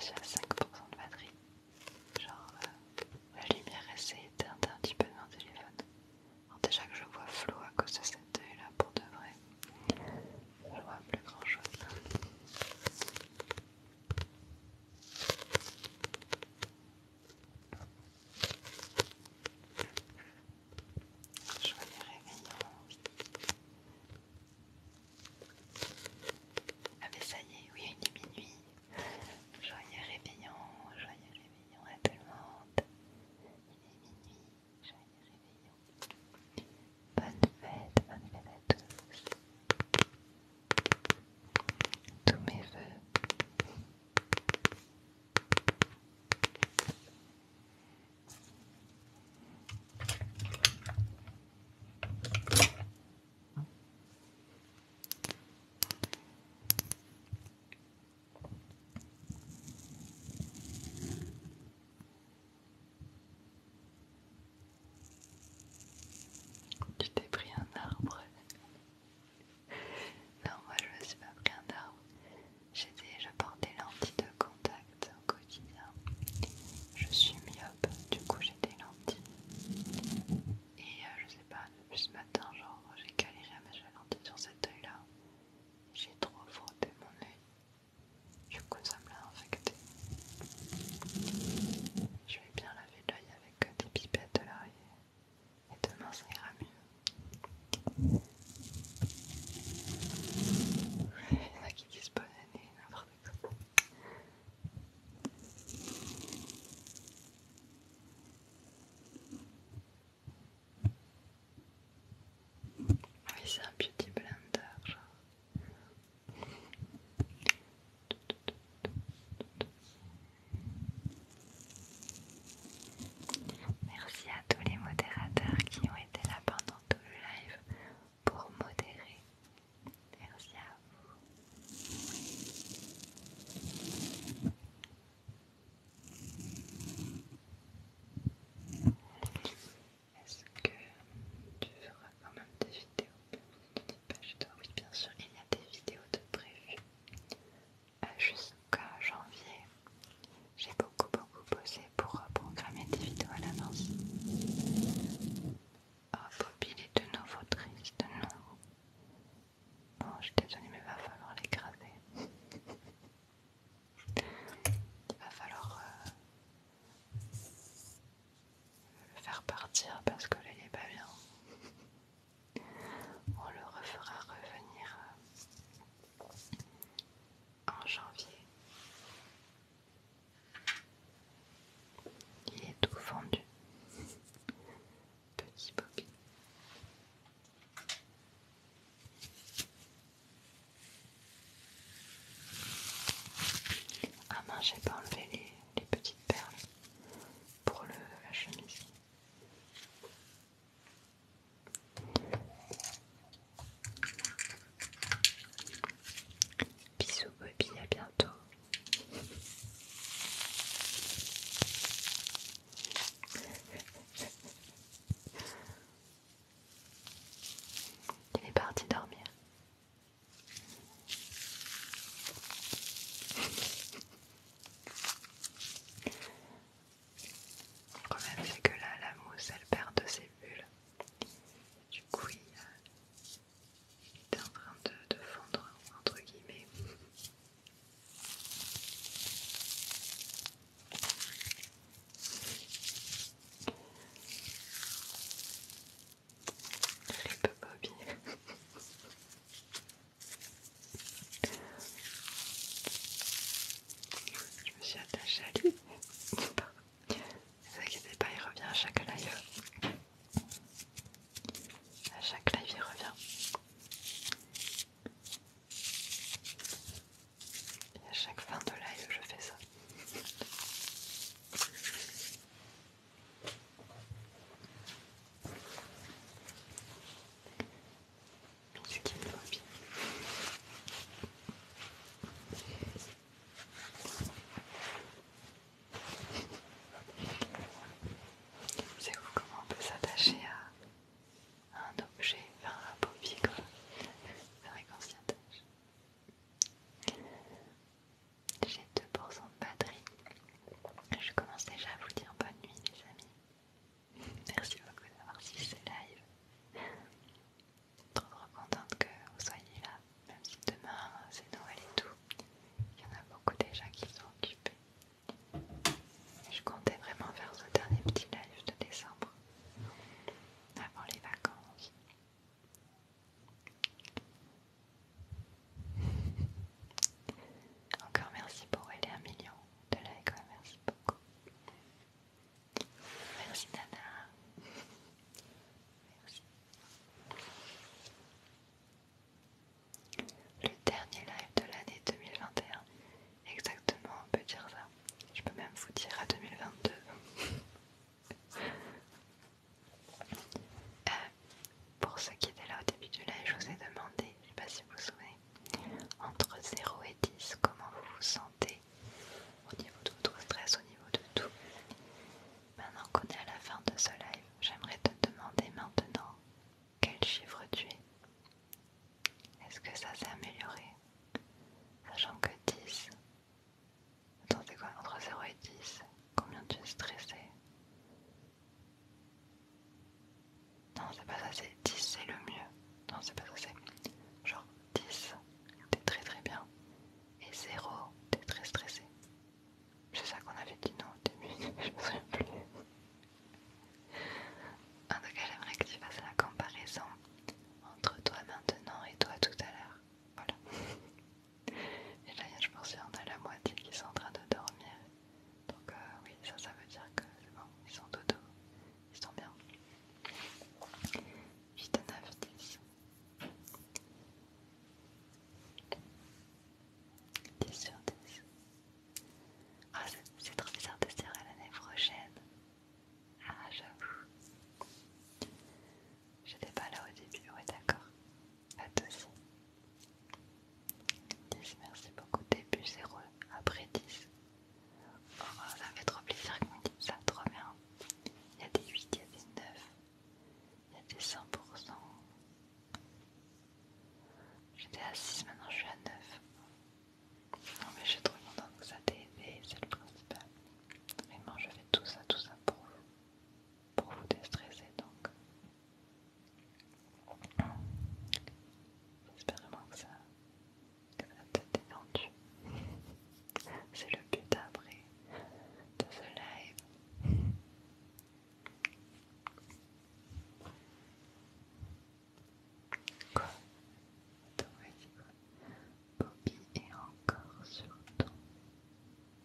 suis à cinq pour cent de batterie. Genre, euh, la lumière essaie d'éteindre un petit peu de mon téléphone. Alors déjà que je vois flou à cause de cet œil là pour de vrai. Je vois plus grand chose. Je vois les réveillons. Ah mais ça y est, oui, il est minuit. Joyeux réveillon, joyeux réveillon à tout le monde. Il est minuit, joyeux réveillon. Bonne fête, bonne fête à tous. Tous mes vœux. Tu t'es pris un arbre? Non, moi je me suis pas pris un arbre. J'étais, je porte des lentilles de contact au quotidien. Je suis myope, du coup j'ai des lentilles. Et euh, je sais pas, depuis ce matin, genre j'ai galéré à mettre la lentille sur cet œil là. J'ai trop frotté mon œil. Du coup ça me l'a infecté. Je vais bien laver l'œil avec euh, des pipettes là et, et demain ça ira mieux. Il y en a qui disent bonne année, n'importe quoi. Oui, c'est un beauty blender, genre. Merci à tous les modérateurs qui ont été là pendant tout le live pour modérer. Merci à vous. Est-ce que tu feras quand même des vidéos? Bah, je dois, oui, bien sûr, il y a des vidéos de prévues euh, jusqu'à janvier. J'ai beaucoup beaucoup bossé pour euh, programmer des vidéos à l'avance. Oh, Bobby, il est de nouveau triste, non? Bon, je suis désolée, mais il va falloir l'écraser. Il va falloir euh, le faire partir parce que là, il est pas bien. On le refera revenir euh, en janvier. Il est tout fendu. Petit Bobby. Ah mince, j'ai pas enlevé les, les petites perles pour le, la chemise. Bisous Bobby, à bientôt. Il est parti dormir.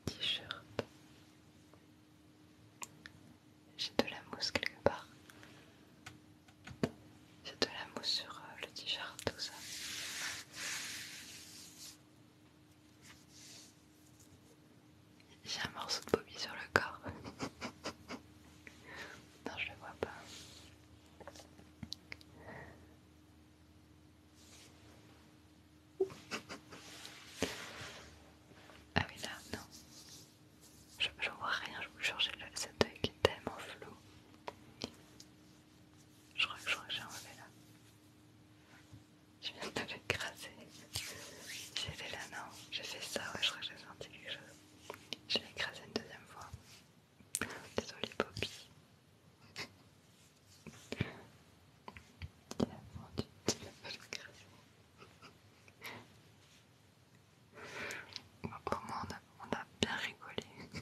t-shirt. J'ai de la mousse quelque part. J'ai de la mousse sur euh, le t-shirt, tout ça. J'ai un morceau de Bobby sur le corps. Non, je le vois pas. Ah oui, là, non. Je, je vois rien, je vous jure, j'ai le- cet œil qui est tellement flou. Je crois, je crois que j'ai enlevé là. Je viens de l'écraser. C'était là, non. J'ai fait ça, ouais, je crois que j'ai senti quelque chose. Je l'ai écrasé une deuxième fois. Désolée, Bobby. Il a vendu, il a pas l'écrasé. Bon, au moins, on a, on a bien rigolé.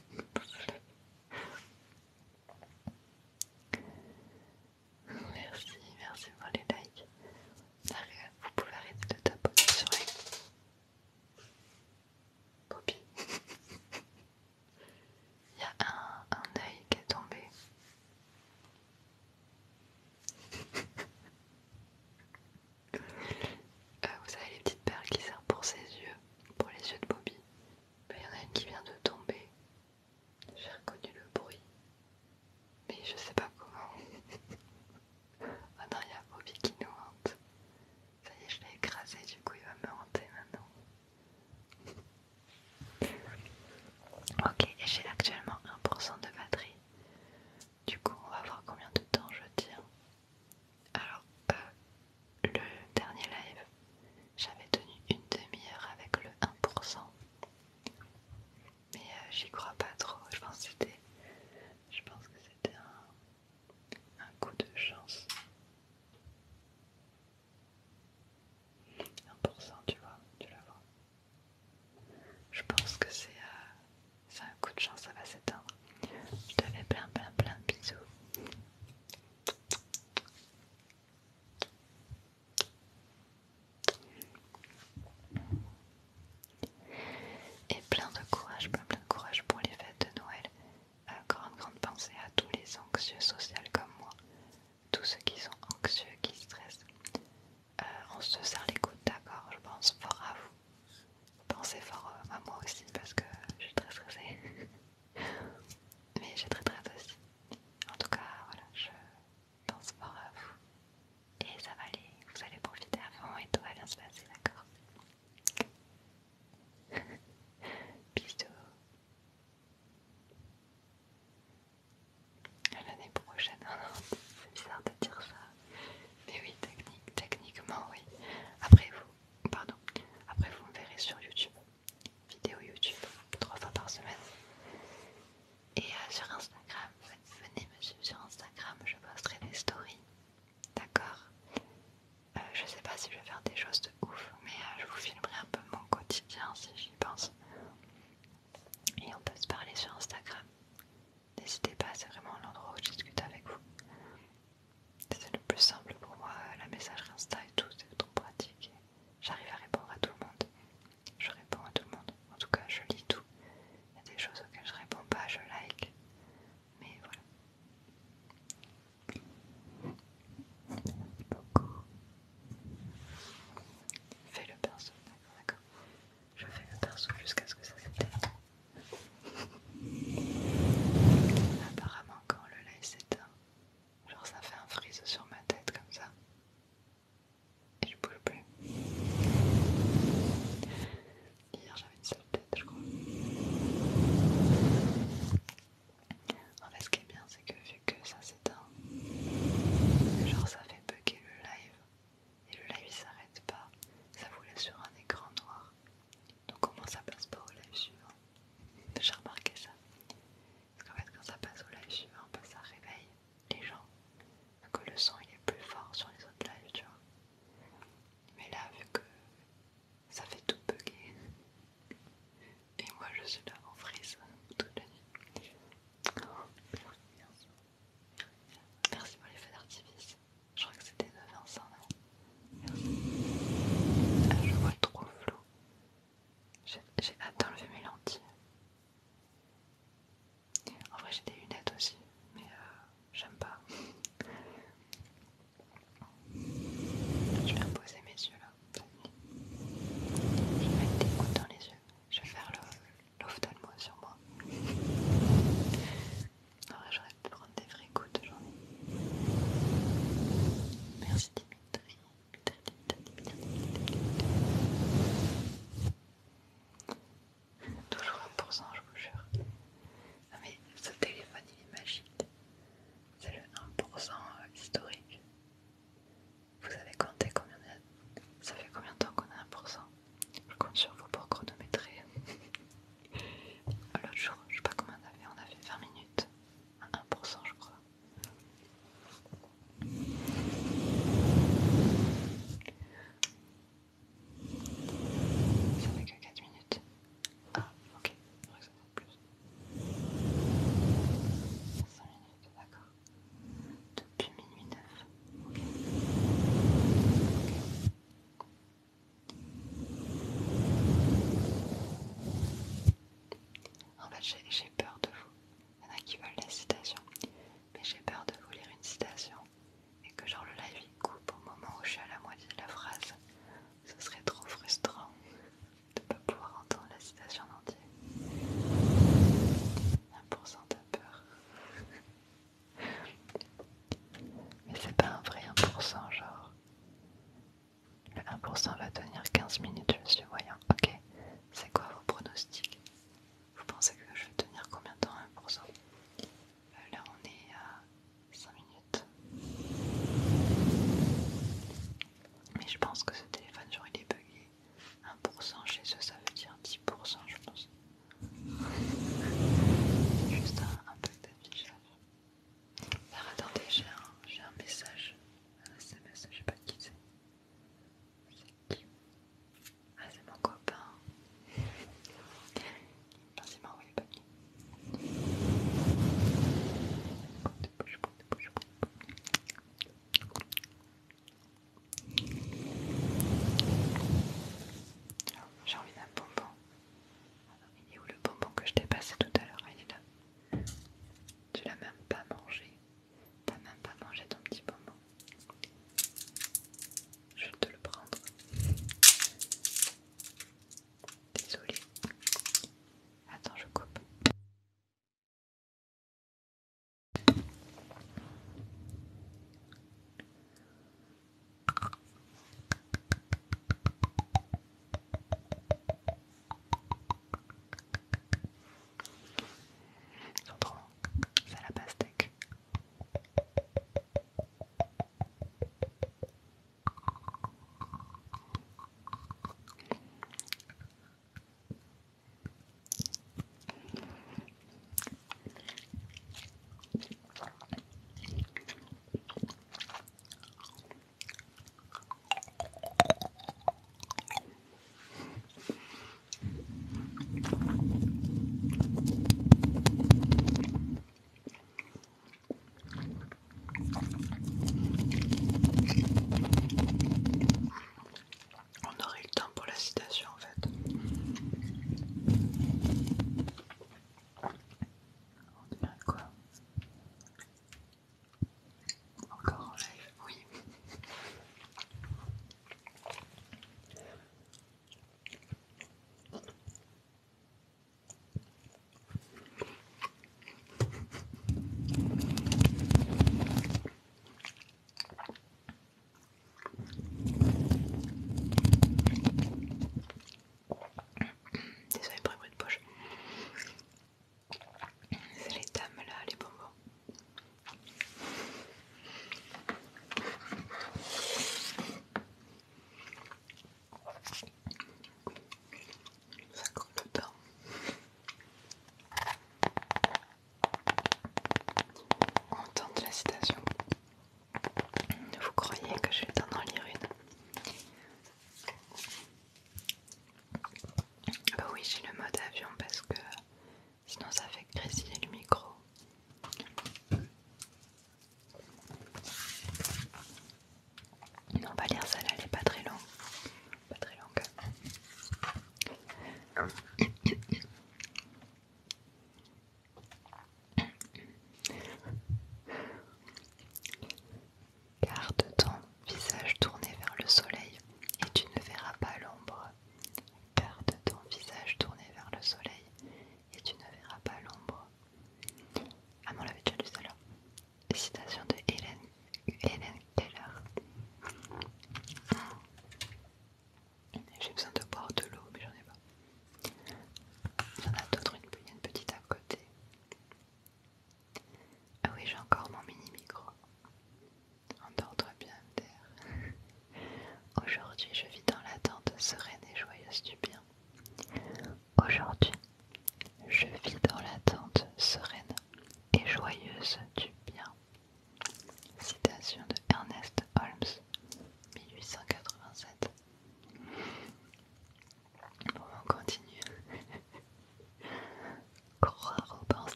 Merci, merci pour les likes. Vous pouvez arrêter de tapoter sur les Bobby. Il y a un, un œil qui est tombé. Euh, vous savez les petites perles qui servent pour ses yeux, pour les yeux de Bobby. Ben, il y en a une qui vient de tomber. J'ai reconnu le bruit, mais je sais pas comment. Ah non, il y a Bobby qui nous hante. Ça y est, je l'ai écrasé, du coup il va me hanter maintenant. Ok, et j'ai actuellement un pour cent de batterie. Du coup, on va voir combien de temps je tiens. Alors, euh, le dernier live, j'avais tenu une demi-heure avec le un pour cent. Mais euh, j'y crois pas trop. Je pense que c'était, je pense que c'était un, un coup de chance. un pour cent, tu vois, tu la vois. Je pense que c'est euh, c'est un coup de chance, ça va s'éteindre. Je te fais plein plein plein de bisous. Et plein de courage, plein plein de courage pour les fêtes de Noël.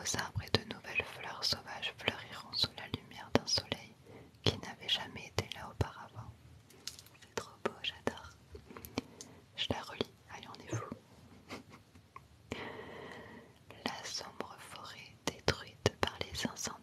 nouveaux arbres et de nouvelles fleurs sauvages fleuriront sous la lumière d'un soleil qui n'avait jamais été là auparavant. C'est trop beau, j'adore. Je la relis, allez on est fou. La sombre forêt détruite par les incendies